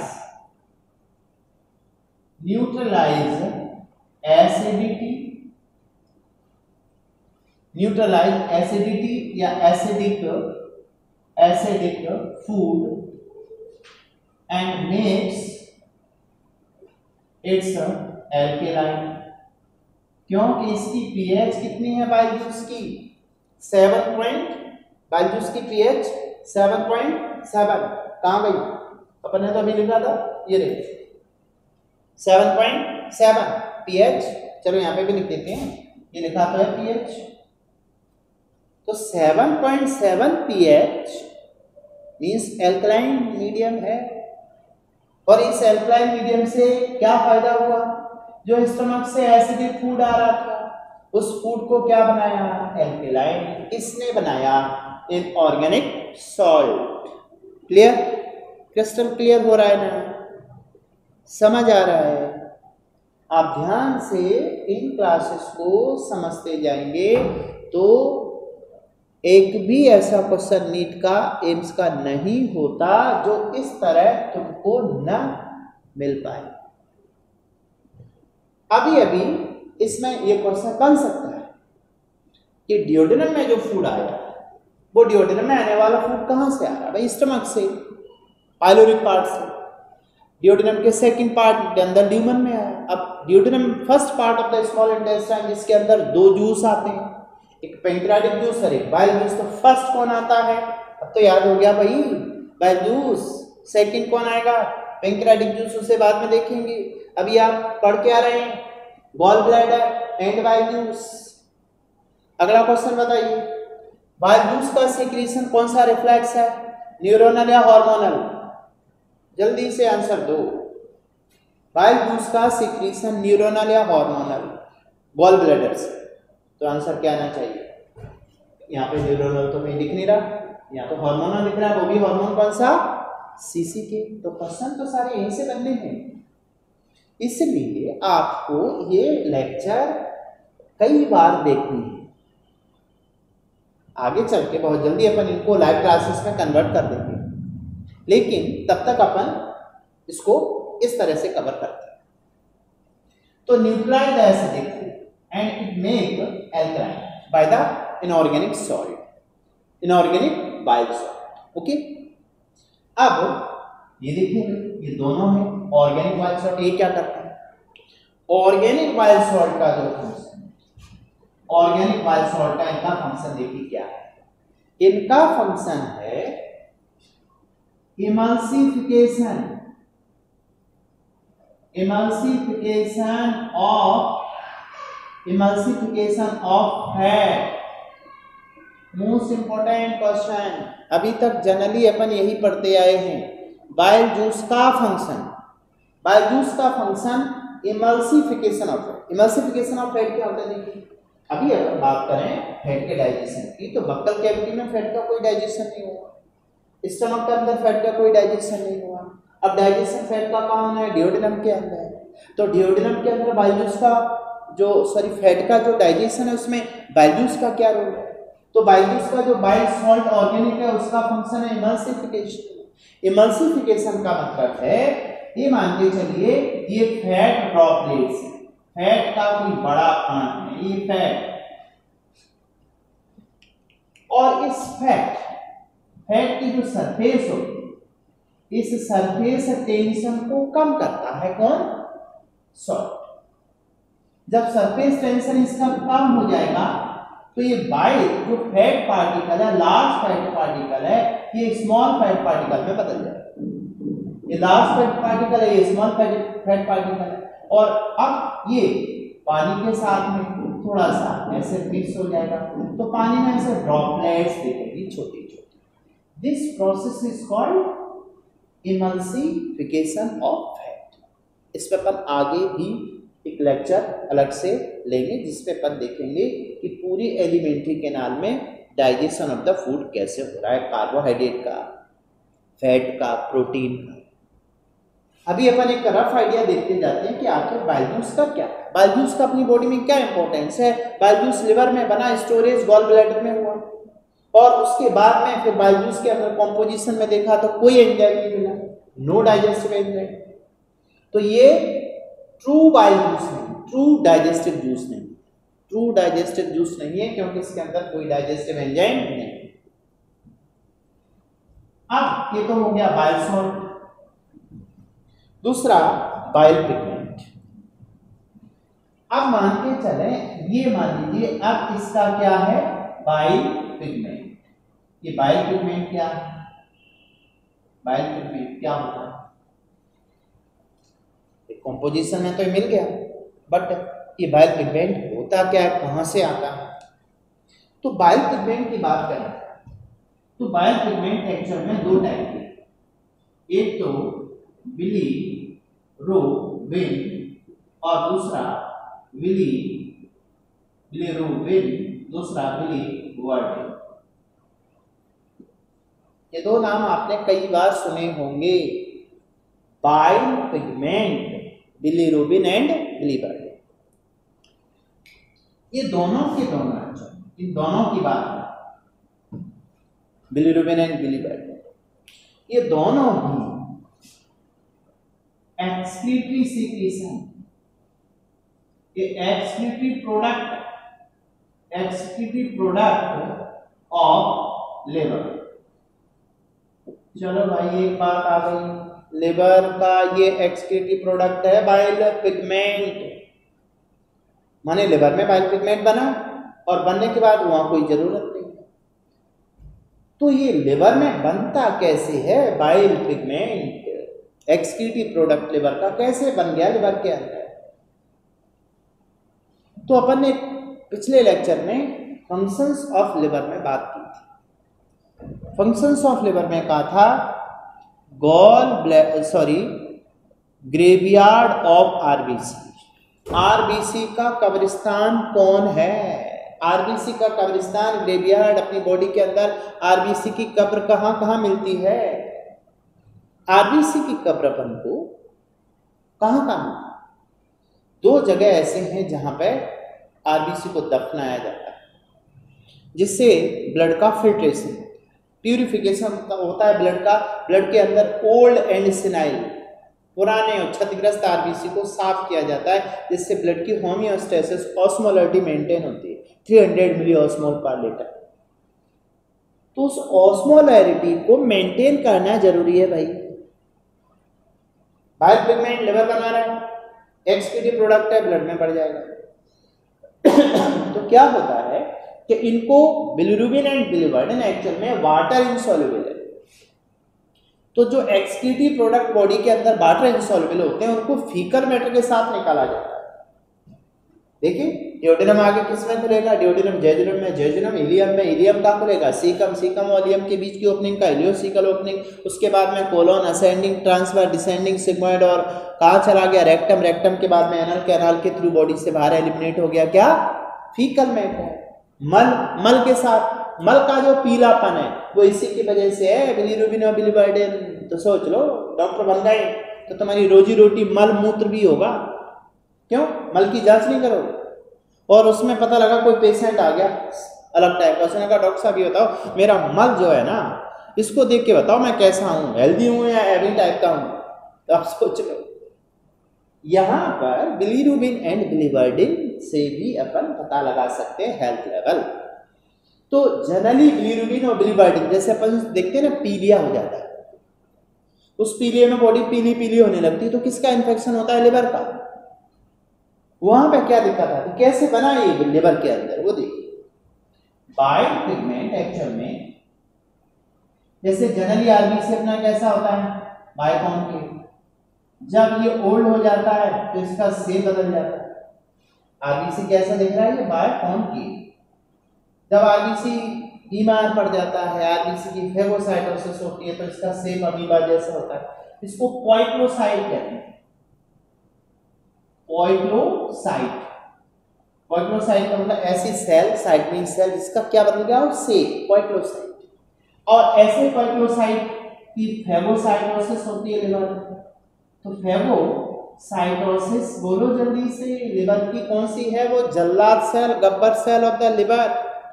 एसिडिटी या acidic food and makes its alkaline. क्योंकि इसकी पीएच कितनी है बाइल जूस की? 7 बाइल जूस की पीएच 7.7। कहां गई? अपन ने तो अभी लिखा था, ये देखिए 7.7 पीएच। चलो यहां पे भी लिख देते हैं, ये लिखा तो है पीएच। तो 7.7 पीएच मींस एल्कलाइन मीडियम है। और इस एल्कलाइन मीडियम से क्या फायदा हुआ? जो स्टमक से एसिडिक फूड आ रहा था, उस फूड को क्या बनाया? एल्कलाइन। किसने बनाया? Inorganic salt. Clear? Crystal clear हो रहा है ना? समझ आ रहा है? आप ध्यान से इन क्लासेस को समझते जाएंगे तो एक भी ऐसा क्वेश्चन नीट का, एम्स का नहीं होता जो इस तरह तुमको न मिल पाए। अभी इसमें ये क्वेश्चन बन सकता है कि डियोडेनम में जो फूड आया, वो डियोडेनम में आने वाला फूड कहां से आ रहा है? भाई स्टमक से, पाइलोरिक पार्ट से। डियोडेनम के सेकंड पार्ट के अंदर ड्यूमन में आया। अब duodenum first part of the small intestine, जिसके अंदर दो जूस आते हैं, एक पैंक्रियाटिक जूस और एक बाइल जूस। तो फर्स्ट कौन आता है? अब तो याद हो गया भाई, बाइल जूस। सेकंड कौन आएगा? पैंक्रियाटिक जूस, उसे बाद में देखेंगे। अभी आप पढ़ के आ रहे हैं gall bladder and bile juice. अगला क्वेश्चन बताइए, बाइल जूस का सीक्रेशन कौन सा रिफ्लेक्स है? न्यूरोनल या हार्मोनल? जल्दी से आंसर दो। बाइल जूस का सीक्रेशन न्यूरोनल या हार्मोनल? गॉल ब्लैडर से। तो आंसर क्या आना चाहिए? यहाँ पे न्यूरोनल तो कहीं दिख नहीं रहा, यहाँ तो हार्मोनल दिख रहा है। वो भी हार्मोन कौन सा? सीसीके। तो क्वेश्चन तो सारे यहीं से बनने हैं। इसलिए आपको ये लेक्चर कई बार देखनी है। आगे चल के बहुत जल्दी अपन इनको लाइव क्लासेस में कन्वर्ट कर देंगे, लेकिन तब तक अपन इसको इस तरह से कवर करते हैं। तो neutralize acidic and it make alkaline by the inorganic salt, inorganic bile salt. Okay, अब ये देखिए, ये दोनों है ऑर्गेनिक बाइल सॉल्ट। ये क्या करते हैं? ऑर्गेनिक बाइल सॉल्ट का जो फंक्शन, ऑर्गेनिक बाइल सॉल्ट का इनका फंक्शन देखिए क्या है। इनका फंक्शन है emulsification, emulsification of fat. Most important question, अभी तक जनरली अपन यही पढ़ते आए हैं। बाइल जूस का फंक्शन, बाइल जूस का function emulsification of fat. Emulsification of fat क्या होता है? देखिए, अभी अगर बात करें फैट के डाइजेशन की, तो बक्कल कैविटी में फैट का कोई डाइजेशन नहीं हुआ, स्टमक के अंदर फैट का कोई डाइजेशन नहीं हुआ। अब डाइजेशन फैट का कहाँ होना है? डिओडिनम के अंदर। तो डिओडिनम के अंदर बाइल जूस का फैट का जो डाइजेशन है उसमें बाइल जूस का क्या रोल है? तो बाइल जूस का जो बाइल सॉल्ट ऑर्गेनिक है उसका फंक्शन है इमल्सिफिकेशन। इमल्सिफिकेशन का मतलब है, ये मान के चलिए ये फैट ड्रॉपलेट्स, फैट का कोई बड़ा कण है ये फैट, और इस फैट की जो सरफेस होती है, इस सरफेस टेंशन को कम करता है कौन? सॉल्ट। जब सरफेस टेंशन इसका कम हो जाएगा तो ये बाइल जो फैट पार्टिकल है, लार्ज फैट पार्टिकल है, ये स्मॉल फैट पार्टिकल में बदल जाएगा। ये लार्ज फैट पार्टिकल है, ये स्मॉल फैट पार्टिकल है, और अब ये पानी के साथ में थोड़ा सा ऐसे मिक्स हो जाएगा, तो पानी में ऐसे ड्रॉपलेट्स दिखेंगी छोटी छोटी। This process is called emulsification of fat. इस पर अपन आगे भी एक लेक्चर अलग से लेंगे जिसपे अपन देखेंगे कि पूरी एलिमेंट्री कैनाल में डाइजेशन ऑफ द फूड कैसे हो रहा है, कार्बोहाइड्रेट का, फैट का, प्रोटीन का। अभी अपन एक रफ आइडिया देखते जाते हैं कि आखिर बाइल जूस का क्या है, बाइल जूस का अपनी बॉडी में क्या इंपॉर्टेंस है। बाइल जूस लिवर में बना, स्टोरेज गॉल ब्लैडर में हुआ, और उसके बाद में फिर बाइल जूस के अंदर कॉम्पोजिशन में देखा तो कोई एंजाइम नहीं मिला, नो डाइजेस्टिव एंजाइम। तो ये ट्रू बाइल जूस नहीं, ट्रू डाइजेस्टिव जूस नहीं, ट्रू डाइजेस्टिव जूस नहीं है क्योंकि इसके अंदर कोई डाइजेस्टिव एंजाइम नहीं। अब ये तो हो गया बाइल सॉल्ट। दूसरा बाइल पिगमेंट। अब मान के चले, ये मान लीजिए अब इसका क्या है? Bile pigment. ये बाइल पिगमेंट क्या है? बाइल पिगमेंट क्या होता है? कंपोजिशन में तो मिल गया, बट ये बाइल पिगमेंट होता क्या है, कहां से आता है? तो बाइल पिगमेंट की बात करें तो बाइल पिगमेंट एक्चुअल में दो टाइप के, एक तो बिलिरुबिन और दूसरा बिलिरुबिन, दूसरा बिलिवर्डिन। ये दो नाम आपने कई बार सुने होंगे, bile pigment, bilirubin and biliverdin. ये दोनों के दोनों, इन दोनों की बात है, बिलिरुबिन एंड बिलिवर्डिन, ये दोनों ही एक्सक्रीटरी सीक्रेशन, ये एक्सक्रीटरी प्रोडक्ट ऑफ लिवर। चलो भाई एक बात आ गई, लिवर का ये एक्सक्रीटरी प्रोडक्ट है बाइल पिगमेंट, माने लिवर में बाइल पिगमेंट बना और बनने के बाद वहां कोई जरूरत नहीं। तो ये लिवर में बनता कैसे है bile pigment, excretory product liver का कैसे बन गया लिवर के अंदर? तो अपन ने पिछले लेक्चर में फंक्शंस ऑफ लिवर में बात की थी। फंक्शंस ऑफ लिवर में कहा था ग्रेवयार्ड ऑफ आरबीसी। आरबीसी का कब्रिस्तान कौन है? आरबीसी का कब्रिस्तान, ग्रेवयार्ड, अपनी बॉडी के अंदर आरबीसी की कब्र कहां कहां मिलती है? आरबीसी की कब्र अपन को कहां कहां? दो जगह ऐसे हैं जहां पे आरबीसी को दफनाया जाता है, जिससे ब्लड का फिल्ट्रेशन, प्यूरिफिकेशन होता है ब्लड का। ब्लड के अंदर ओल्ड एंड सिनाइल, पुराने और क्षतिग्रस्त आरबीसी को साफ किया जाता है, जिससे ब्लड की होमियोस्टेसिस, ऑस्मोलरिटी मेंटेन होती है, 300 मिली ऑस्मोल पर लीटर। तो उस ऑस्मोलरिटी को मेंटेन करना जरूरी है भाई। बाइल पिगमेंट लिवर बना रहा है, एक्सक्रीटरी प्रोडक्ट है, ब्लड में बढ़ जाएगा। तो क्या होता है कि इनको बिलिरुबिन एंड बिलिवर्डिन एक्चुअल में वाटर इनसॉल्युबल है। तो जो एक्सक्रीटरी प्रोडक्ट बॉडी के अंदर वाटर इनसॉल्युबल होते हैं उनको फीकल मैटर के साथ निकाला जाता है। देखिए डिओडिनम आगे किसमें खुलेगा? डिओडिनम जेजुनम में, जेजुनम इलियम में, इलियम का खुलेगा सीकम, सीकम और इलियम के बीच की ओपनिंग का इलियोसिकल ओपनिंग। उसके बाद में colon, ascending, transfer, descending, sigmoid, और कहाँ चला गया? रेक्टम, रेक्टम के बाद में एनल, कैनाल के थ्रू बॉडी से बाहर एलिमिनेट हो गया क्या? फीकल मैटर है। मल, मल के साथ मल का जो पीलापन है वो इसी की वजह से है, बिलीरुबिन और बिलीवर्डिन। तो सोच लो डॉक्टर बन गए तो तुम्हारी रोजी रोटी मल मूत्र भी होगा। क्यों? मल की जांच नहीं करोगे? और उसमें पता लगा कोई पेशेंट आ गया अलग टाइप का, उसने कहा डॉक्टर साहब ये बताओ मेरा मल जो है ना इसको देख के बताओ मैं कैसा हूँ, हेल्दी हूँ या एवरी टाइप का हूँ। तो आप सोच लो यहाँ पर बिलीरुबिन एंड बिलीवर्डिन से भी अपन पता लगा सकते हैं हेल्थ लेवल। तो जनरली बिलीरुबिन और बिलीवर्डिन जैसे अपन देखते हैं ना पीलिया हो जाता है, उस पीलिया में बॉडी पीली पीली होने लगती है, तो किसका इन्फेक्शन होता है? लिवर का। वहां पे क्या दिक्कत आती है? कैसे बना ये लिवर के अंदर? वो देखिए बाइल पिगमेंट एक्चुअल में जैसे जनरली आरबीसी अपना कैसा होता है? बाइकॉन्केव। जब ये ओल्ड हो जाता है तो इसका शेप बदल जाता है। आरबीसी कैसा दिख रहा है? ये बाइकॉन्केव। जब आरबीसी बीमार पड़ जाता है, आरबीसी की फेगोसाइटोसिस होती है तो इसका शेप अमीबा जैसा होता है। इसको पॉइक्लोसाइट कहते हैं। पॉइक्लोसाइट, पॉइक्लोसाइट का मतलब ऐसी सेल, साइट मीन सेल जिसका क्या बदल गया? और शेप, पॉइक्लोसाइट। और ऐसे पॉइक्लोसाइट की फेगोसाइटोसिस होती है लिवर में। तो फेगोसाइटोसिस बोलो जल्दी से, लिवर की कौन सी है? वो जल्लाद cell, Gabbar cell of the liver,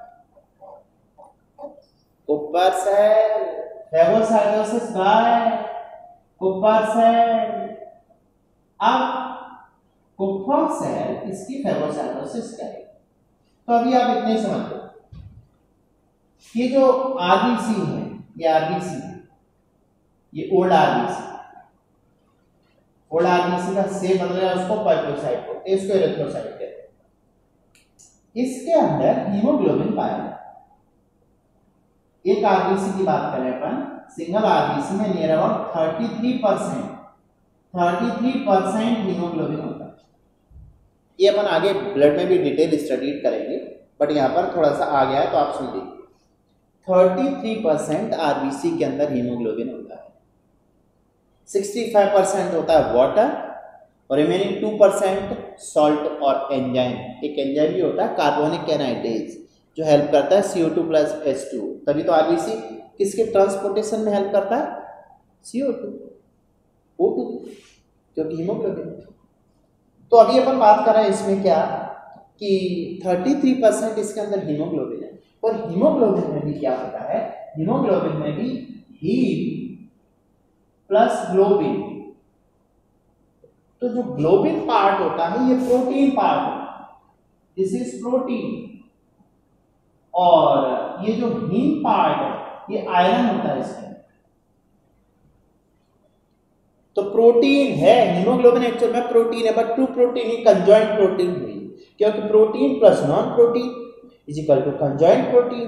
Kupffer cell. Phagocytosis by Kupffer cell. अब कुपर सेल इसकी फेगोसाइटोसिस करे। तो अभी आप इतने समझ लो, ये जो आरबीसी है, ये आरबीसी है, ये ओल्ड आरबीसी, ओल्ड आरबीसी का शेप बदल रहा है, उसको पॉइक्लोसाइट को, इसको एरिथ्रोसाइट कहते हैं। इसके अंदर हीमोग्लोबिन पाया जाता है। एक आरबीसी की बात करें अपन, सिंगल आरबीसी में नियर अबाउट 33% हीमोग्लोबिन होता है। ये अपन आगे ब्लड में भी डिटेल स्टडी करेंगे, बट यहाँ पर थोड़ा सा आ गया है तो आप सुन लीजिए। 33% आरबीसी के अंदर हीमोग्लोबिन होता है, 65% होता है वाटर और रिमेनिंग 2% सॉल्ट और एंजाइम। एक एंजाइम भी होता है कार्बोनिक एनाइड्रेज जो हेल्प करता है CO2 प्लस H2। तभी तो आरबीसी किसके ट्रांसपोर्टेशन में हेल्प करता है? CO2, O2, क्योंकि हीमोग्लोबिन। तो अभी अपन बात कर रहे हैं इसमें क्या कि 33% इसके अंदर हीमोग्लोबिन है। और हीमोग्लोबिन में भी क्या होता है? हीमोग्लोबिन में भी हीम प्लस ग्लोबिन। तो जो ग्लोबिन पार्ट होता है ये प्रोटीन पार्ट होता है, दिस इज प्रोटीन। और ये जो हीम पार्ट है ये आयरन होता है इसमें। तो प्रोटीन है, हीमोग्लोबिन एक्चुअल में प्रोटीन है, बट टू प्रोटीन ही कंजॉइंट प्रोटीन हुई, क्योंकि protein plus non protein is equal to conjugate protein.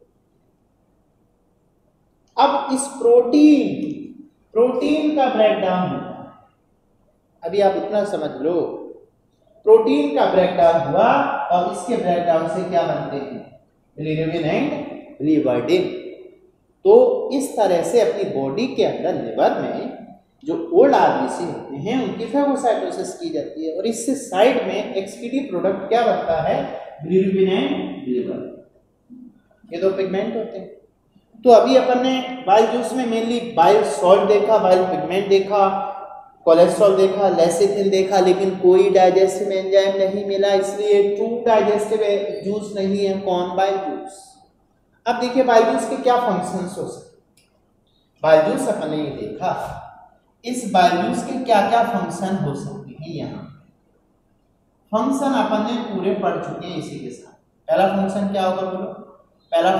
अब इस प्रोटीन का ब्रेकडाउन होता है। अभी आप इतना समझ लो, प्रोटीन का ब्रेकडाउन हुआ और इसके ब्रेकडाउन से क्या बनते हैं? Bilirubin and biliverdin. तो इस तरह से अपनी बॉडी के अंदर लिवर में जो ओल्ड आरबीसी होते हैं उनकी फेगोसाइटोसिस की जाती है और इससे साइड में एक्सपीडी प्रोडक्ट क्या बनता है? Bilirubin and biliverdin. ये दो पिगमेंट होते हैं। तो अभी अपन ने बाइल जूस में मेनली बाइल सॉल्ट देखा, बाइल पिगमेंट देखा, कोलेस्ट्रॉल देखा, लेसिथिन देखा, लेकिन कोई डाइजेस्टिव एंजाइम नहीं मिला, इसलिए ट्रू डाइजेस्टिव जूस नहीं है। कौन? Bile juice. अब देखिए बाइल जूस के क्या फंक्शंस हो सकते? बाइल जूस अपन ने ये देखा, इस बाइल जूस के क्या क्या फंक्शन हो सकते हैं। यहाँ फंक्शन अपन ने पूरे पढ़ चुके हैं इसी के साथ। पहला फंक्शन क्या होगा बोलो? पहला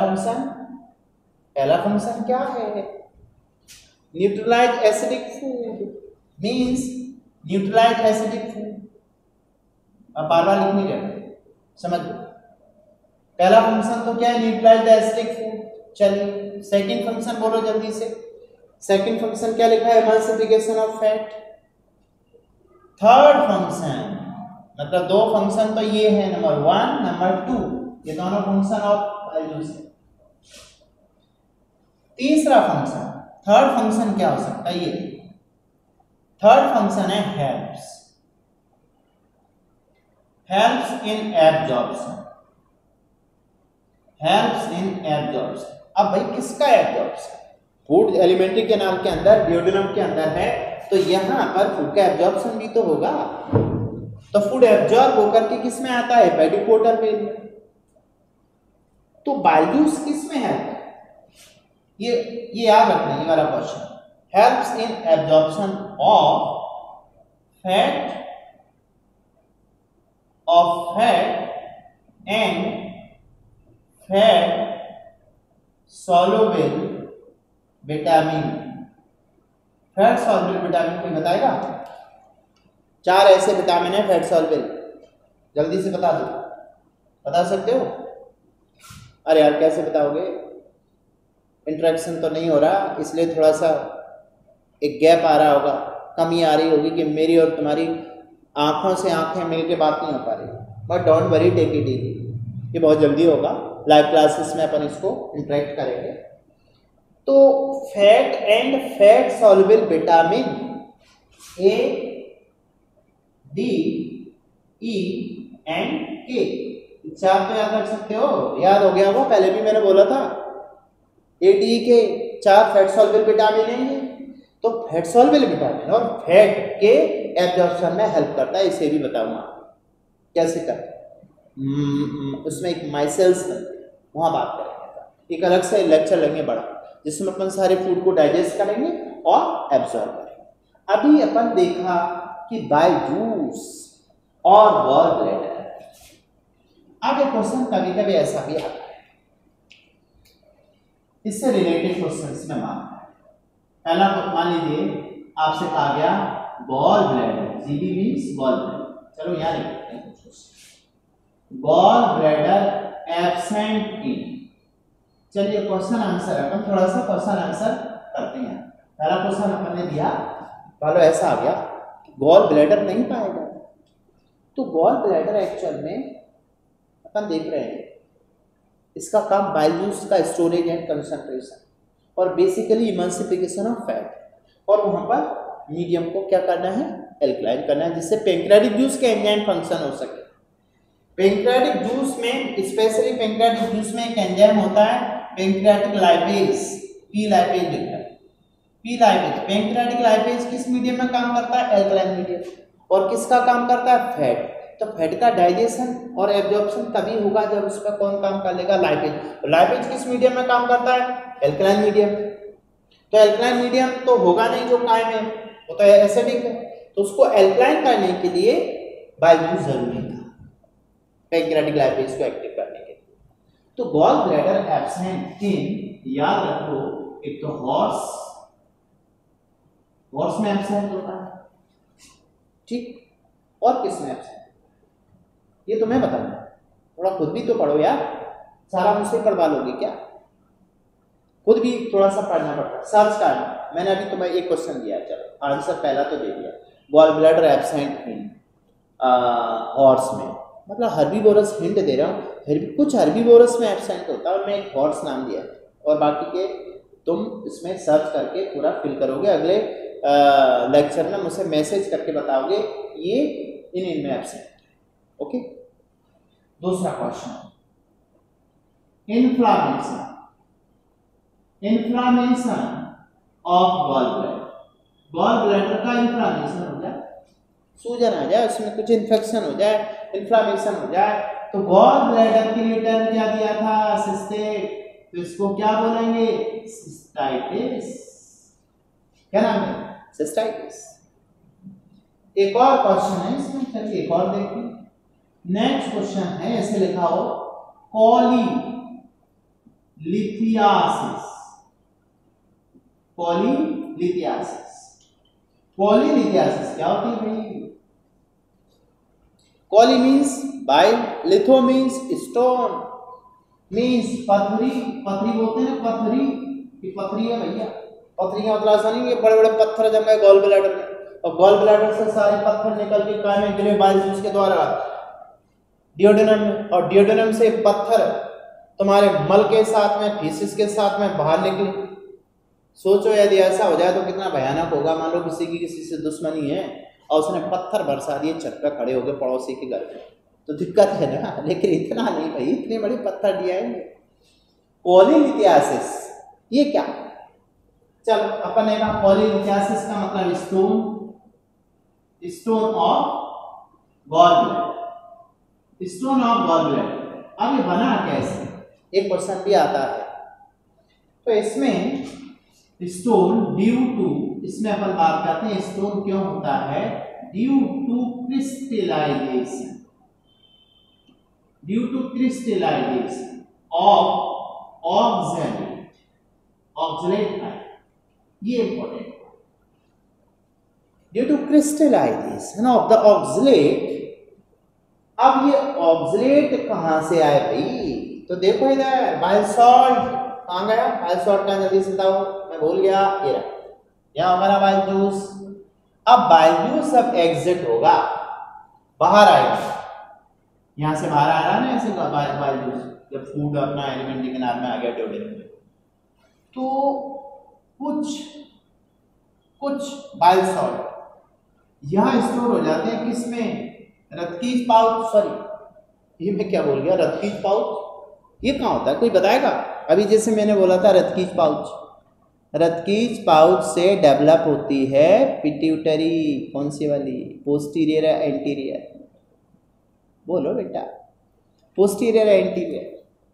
फंक्शन क्या है? Neutralize acidic food, means neutralize acidic food. अब बार बार लिखने का समझ लो, पहला फंक्शन तो क्या है? Neutralize acidic food. चलिए सेकंड फंक्शन बोलो जल्दी से। सेकंड फंक्शन क्या लिखा है? Emulsification of fat. Third function मतलब दो फंक्शन तो ये है, नंबर 1 नंबर 2, ये दोनों फंक्शन ऑफ वैल्यूज है। तीसरा फंक्शन, थर्ड फंक्शन क्या हो सकता है? ये थर्ड फंक्शन है helps in absorption. Helps in absorption. अब भाई किसका एब्जॉर्प्शन? फूड एलिमेंट्री कैनाल के अंदर, डियोडेनम के अंदर है, तो यहाँ पर फूड का एब्जॉर्प्शन भी तो होगा। तो फूड एब्जॉर्ब होकर के किस में आता है? हेपेटिक पोर्टल में। तो बाइल्यूस किस में है? ये याद रखना, ये वाला question. Helps in absorption of fat and fat soluble vitamin. Fat soluble vitamin कोई बताएगा? 4 ऐसे विटामिन है फैट सॉल्युबल, जल्दी से बता दो। बता सकते हो? अरे यार कैसे बताओगे? इंटरेक्शन तो नहीं हो रहा, इसलिए थोड़ा सा एक गैप आ रहा होगा, कमी आ रही होगी कि मेरी और तुम्हारी आंखों से आंखें मिलके बात नहीं हो पा रही। But don't worry, take it easy, ये बहुत जल्दी होगा। लाइव क्लासेस में अपन इसको इंटरेक्ट करेंगे। तो fat and fat soluble vitamin A, D, E and K, 4 तो याद रख सकते हो, याद हो गया होगा, पहले भी मैंने बोला था। ए, डी, के 4 फैट सॉल्युबल विटामिन है ये। तो फैट सॉल्युबल विटामिन और फैट के एब्जॉर्प्शन में हेल्प करता है, इसे भी बताऊंगा कैसे करता है। उसमें एक माइसेल्स वहां बात करेंगे, एक अलग से लेक्चर लेंगे बड़ा, जिसमें अपन सारे फूड को डाइजेस्ट करेंगे और एब्जॉर्ब करेंगे। अभी अपन देखा कि बाइजूस और गॉल ब्लैडर। आगे क्वेश्चन कभी कभी ऐसा भी आता है, इससे रिलेटेड क्वेश्चन में पहला मान लीजिए आपसे कहा गया gall bladder, GB means gall bladder. चलो यहाँ लिखते हैं, गॉल ब्लैडर एब्सेंट इन। चलिए क्वेश्चन आंसर अपन थोड़ा सा क्वेश्चन आंसर करते हैं। पहला क्वेश्चन अपन ने दिया, चलो ऐसा आ गया गॉल ब्लैडर नहीं पाएगा। तो गॉल ब्लैडर एक्चुअल में अपन देख रहे हैं इसका काम बाइल्यूस का स्टोरेज एंड कंसंट्रेशन और बेसिकली इमल्सिफिकेशन ऑफ फैट, और वहां पर मीडियम को क्या करना है? एल्कलाइन करना है, जिससे पेंक्रियाटिक जूस के एंजाइम फंक्शन हो सके। पेंक्रियाटिक जूस में, स्पेशली पेंक्रियाटिक जूस में एक एंजाइम होता है पेंक्रियाटिक लाइपेज, पी लाइपेज लिखा है, पी लाइपेज। पेंक्रियाटिक लाइपेज किस मीडियम में काम करता है? Alkaline medium. और किसका काम करता है? फैट। तो फैट का डाइजेशन और एब्जॉर्प्शन तभी होगा जब उस पर कौन काम कर लेगा? लाइपेज। लाइपेज किस मीडियम में काम करता है? Alkaline medium. तो एल्कलाइन मीडियम तो होगा नहीं जो कायम है, वो तो एसिडिक है। तो उसको एल्कलाइन करने के लिए बाइल्यूस जरूरी था, पेंक्रियाटिक लाइपेज को एक्टिव करने के लिए। तो गॉल ब्लैडर एब्सेंट इन, याद रखो, एक तो हॉर्स में एब्सेंट होता है, ठीक, और किस में एब्सेंट? ये तुम्हें बताना, थोड़ा खुद भी तो पढ़ो यार, सारा मुझसे पढ़वा लोगे क्या? खुद भी थोड़ा सा पढ़ना पड़ता है, सर्च करना। मैंने अभी तुम्हें एक क्वेश्चन दिया, चलो आंसर पहला तो दे दिया, gall bladder absent in horse में, मतलब हर्बीवोरस हिंट दे रहा हूँ, कुछ हर्बीवोरस में एब्सेंट होता है और मैं एक हॉर्स नाम दिया, और बाकी के तुम इसमें सर्च करके पूरा फिल करोगे। अगले लेक्चर में मुझसे मैसेज करके बताओगे ये इनमें एब्सेंट। ओके, दूसरा question, inflammation of gall bladder. Gall bladder का इन्फ्लामेशन हो जाए, सूजन आ जाए, उसमें कुछ इन्फेक्शन हो जाए, इन्फ्लामेशन हो जाए, तो गॉल ब्लैडर के लिए टर्म क्या दिया था? सिस्टेट। तो इसको क्या बोलेंगे? सिस्टाइटिस। क्या नाम है? सिस्टाइटिस। एक और क्वेश्चन है इसमें, चलिए एक और देखते हैं। नेक्स्ट क्वेश्चन है, ऐसे लिखा हो, पॉलीलिथियासिस। पॉलीलिथियासिस क्या होती है भाई? Chole means bile, litho means stone, means पथरी। पथरी बोलते हैं ना, पथरी, ये पथरी है भैया। पथरी का मतलब ऐसा नहीं, ये बड़े बड़े पत्थर जम गए गॉल ब्लैडर में, और गॉल ब्लैडर से सारे पत्थर निकल के काय में गिरे बाइल्यूस के द्वारा डियोडेनम में, और डियोडेनम से पत्थर तुम्हारे मल के साथ में, फीसिस के साथ में बाहर निकले। सोचो यदि ऐसा हो जाए तो कितना भयानक होगा। मान लो किसी से दुश्मनी है और उसने पत्थर बरसा दिए, छत पर खड़े हो गए पड़ोसी के घर में, तो दिक्कत है ना। लेकिन इतना नहीं भाई, इतने बड़े पत्थर दिए आएंगे, कोलिलिथियासिस ये क्या? चलो अपन ने कहा कोलिलिथियासिस का मतलब stone of gall bladder, stone of gall bladder. अब ये बना कैसे, एक क्वेश्चन भी आता है। तो इसमें स्टोन ड्यू टू, इसमें अपन बात करते हैं स्टोन क्यों होता है, due to crystallization, due to crystallization of oxalate, oxalate है ये important, due to crystallization of the oxalate. अब ये ऑक्सलेट कहां से आए भाई, तो देखो इधर बाइसॉल्ट कहां गया, बाइसॉल्ट का जल्दी से बताओ, मैं भूल गया, ये रहा यहाँ हमारा बाइल जूस। अब बाइल जूस अब एग्जिट होगा, बाहर आएगा, यहां से बाहर आ रहा है ना ऐसे बाइल जूस, जब फूड अपना एलिमेंट के किनारे में आ गया टेबल में, तो कुछ बाइल सॉल्ट यहां स्टोर हो जाते हैं, किसमें, रत्कीज पाउच, सॉरी ये मैं क्या बोल गया, रत्कीज पाउच ये कहाँ होता है, कोई बताएगा? अभी जैसे मैंने बोला था रत्कीज पाउच, रत्कीज पाउच से डेवलप होती है पिट्यूटरी, कौन सी वाली, पोस्टीरियर या एंटीरियर, बोलो बेटा, पोस्टीरियर या एंटीरियर।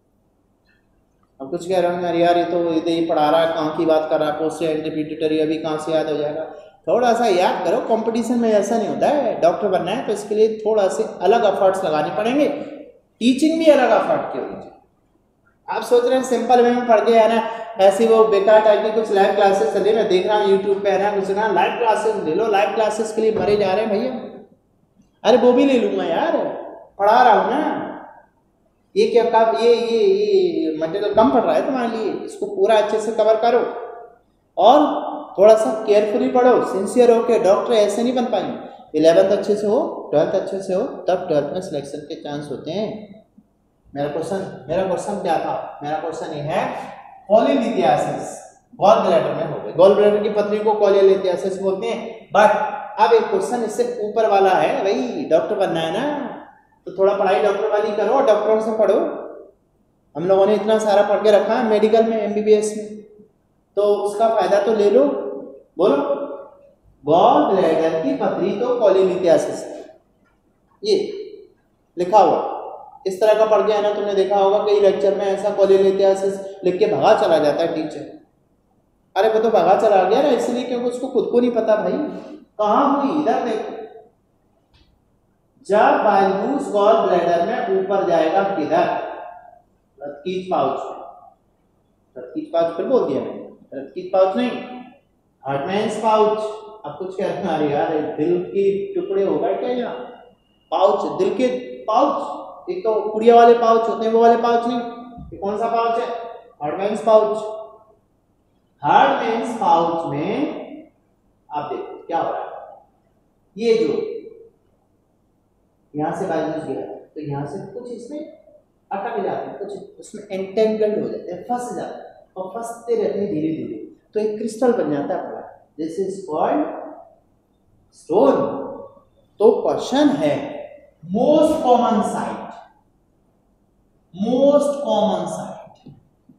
अब कुछ कह रहा हूँ यार ये तो इधर ही पढ़ा रहा है, कहाँ की बात कर रहा है, पोस्टीरियर एंटी पिट्यूटरी, अभी कहाँ से याद हो जाएगा, थोड़ा सा याद करो, कंपटीशन में ऐसा नहीं होता है, डॉक्टर बनना है तो इसके लिए थोड़ा से अलग एफर्ट्स लगाने पड़ेंगे, टीचिंग भी अलग एफर्ट की होनी चाहिए। आप सोच रहे हैं सिंपल वे में पढ़ के है ना, ऐसी वो बेकार टाइप की कुछ लाइव क्लासेस चल रही है, मैं देख रहा हूँ यूट्यूब पे है ना, कुछ ना लाइव क्लासेस ले लो, लाइव क्लासेस के लिए मरे जा रहे हैं भैया, अरे वो भी ले लूंगा यार, पढ़ा रहा हूँ ना, ये क्या कब ये मटेरियल कम पड़ रहा है तुम्हारे लिए, इसको पूरा अच्छे से कवर करो और थोड़ा सा केयरफुली पढ़ो, सिंसियर हो के, डॉक्टर ऐसे नहीं बन पाएंगे, 11th अच्छे से हो, 12th अच्छे से हो, तब 12th में सिलेक्शन के चांस होते हैं। मेरा क्वेश्चन क्या था, मेरा क्वेश्चन ये है कोलिलिथियासिस गॉल ब्लैडर में हो गए, गॉल ब्लैडर की पथरी को कोलिलिथियासिस बोलते हैं। बट अब एक क्वेश्चन इससे ऊपर वाला है, भाई डॉक्टर बनना है ना, तो थोड़ा पढ़ाई डॉक्टर वाली करो, डॉक्टरों से पढ़ो, हम लोगों ने इतना सारा पढ़ के रखा है मेडिकल में, एमबीबीएस में, तो उसका फायदा तो ले लो। बोलो, गॉल ब्लैडर की पथरी तो कोलिलिथियासिस है, ये लिखा हुआ इस तरह का पढ़ गया ना, तुमने देखा होगा कई लेक्चर में ऐसा कोलिलिथियासिस लिख के भगा चला जाता है टीचर, अरे वो तो भगा चला गया ना इसलिए क्योंकि उसको खुद को नहीं पता भाई कहां हुई। इधर देखो, जब बाइल्यूस गॉल ब्लैडर में ऊपर जाएगा किधर, रत्कीज पाउच में, रत्कीज पाउच फिर बोल दिया मैंने, रत्कीज पाउच नहीं, हार्टमैन्स पाउच। अब कुछ कहना, अरे यार दिल के टुकड़े होगा क्या यहाँ, पाउच, दिल के पाउच, एक तो कुड़िया वाले पाउच होते हैं वो वाले पाउच नहीं, ये कौन सा पाउच है, हार्टमैन्स पाउच। हार्टमैन्स पाउच में आप देखो क्या हो रहा है, ये जो यहां से बाइल्यूस गया तो यहां से कुछ इसमें अटक जाते हैं, कुछ उसमें एंटेंगल्ड हो जाते हैं, फंस जाते हैं और फंसते रहते हैं धीरे धीरे, तो एक क्रिस्टल बन जाता है अपना, दिस इज कॉल्ड स्टोन। तो क्वेश्चन है most common site, most common site,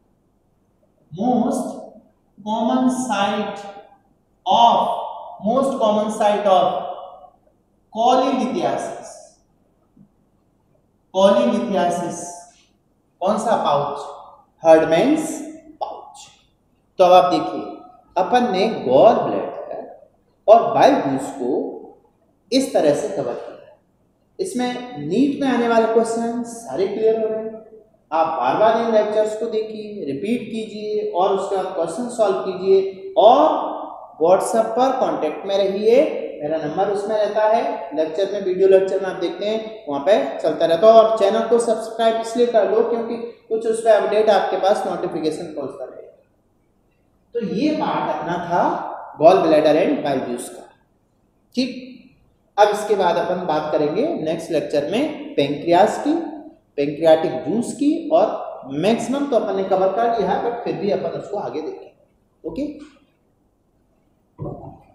most common site of, most common site of cholelithiasis, cholelithiasis कौन सा पाउच, हार्टमैन्स पाउच। तो अब आप देखिए, अपन ने गॉल ब्लैडर और बाइल्यूस को इस तरह से कवर किया, इसमें नीट में आने वाले क्वेश्चन सारे क्लियर हो रहे हैं। आप बार बार इन लेक्चर्स को देखिए, रिपीट कीजिए और उसके बाद क्वेश्चन सॉल्व कीजिए और व्हाट्सएप पर कांटेक्ट में रहिए, मेरा नंबर उसमें रहता है, लेक्चर में, वीडियो लेक्चर में आप देखते हैं वहाँ पे चलता रहता है। और चैनल को सब्सक्राइब इसलिए कर लो क्योंकि कुछ उस पर अपडेट आपके पास नोटिफिकेशन पहुँचता रहेगा। तो ये पार्ट अपना था गॉल ब्लैडर एंड बाइल्यूस का, ठीक। अब इसके बाद अपन बात करेंगे नेक्स्ट लेक्चर में पेंक्रियास की, पेंक्रियाटिक जूस की, और मैक्सिमम तो अपन ने कवर कर लिया है बट फिर भी अपन उसको आगे देखेंगे। ओके।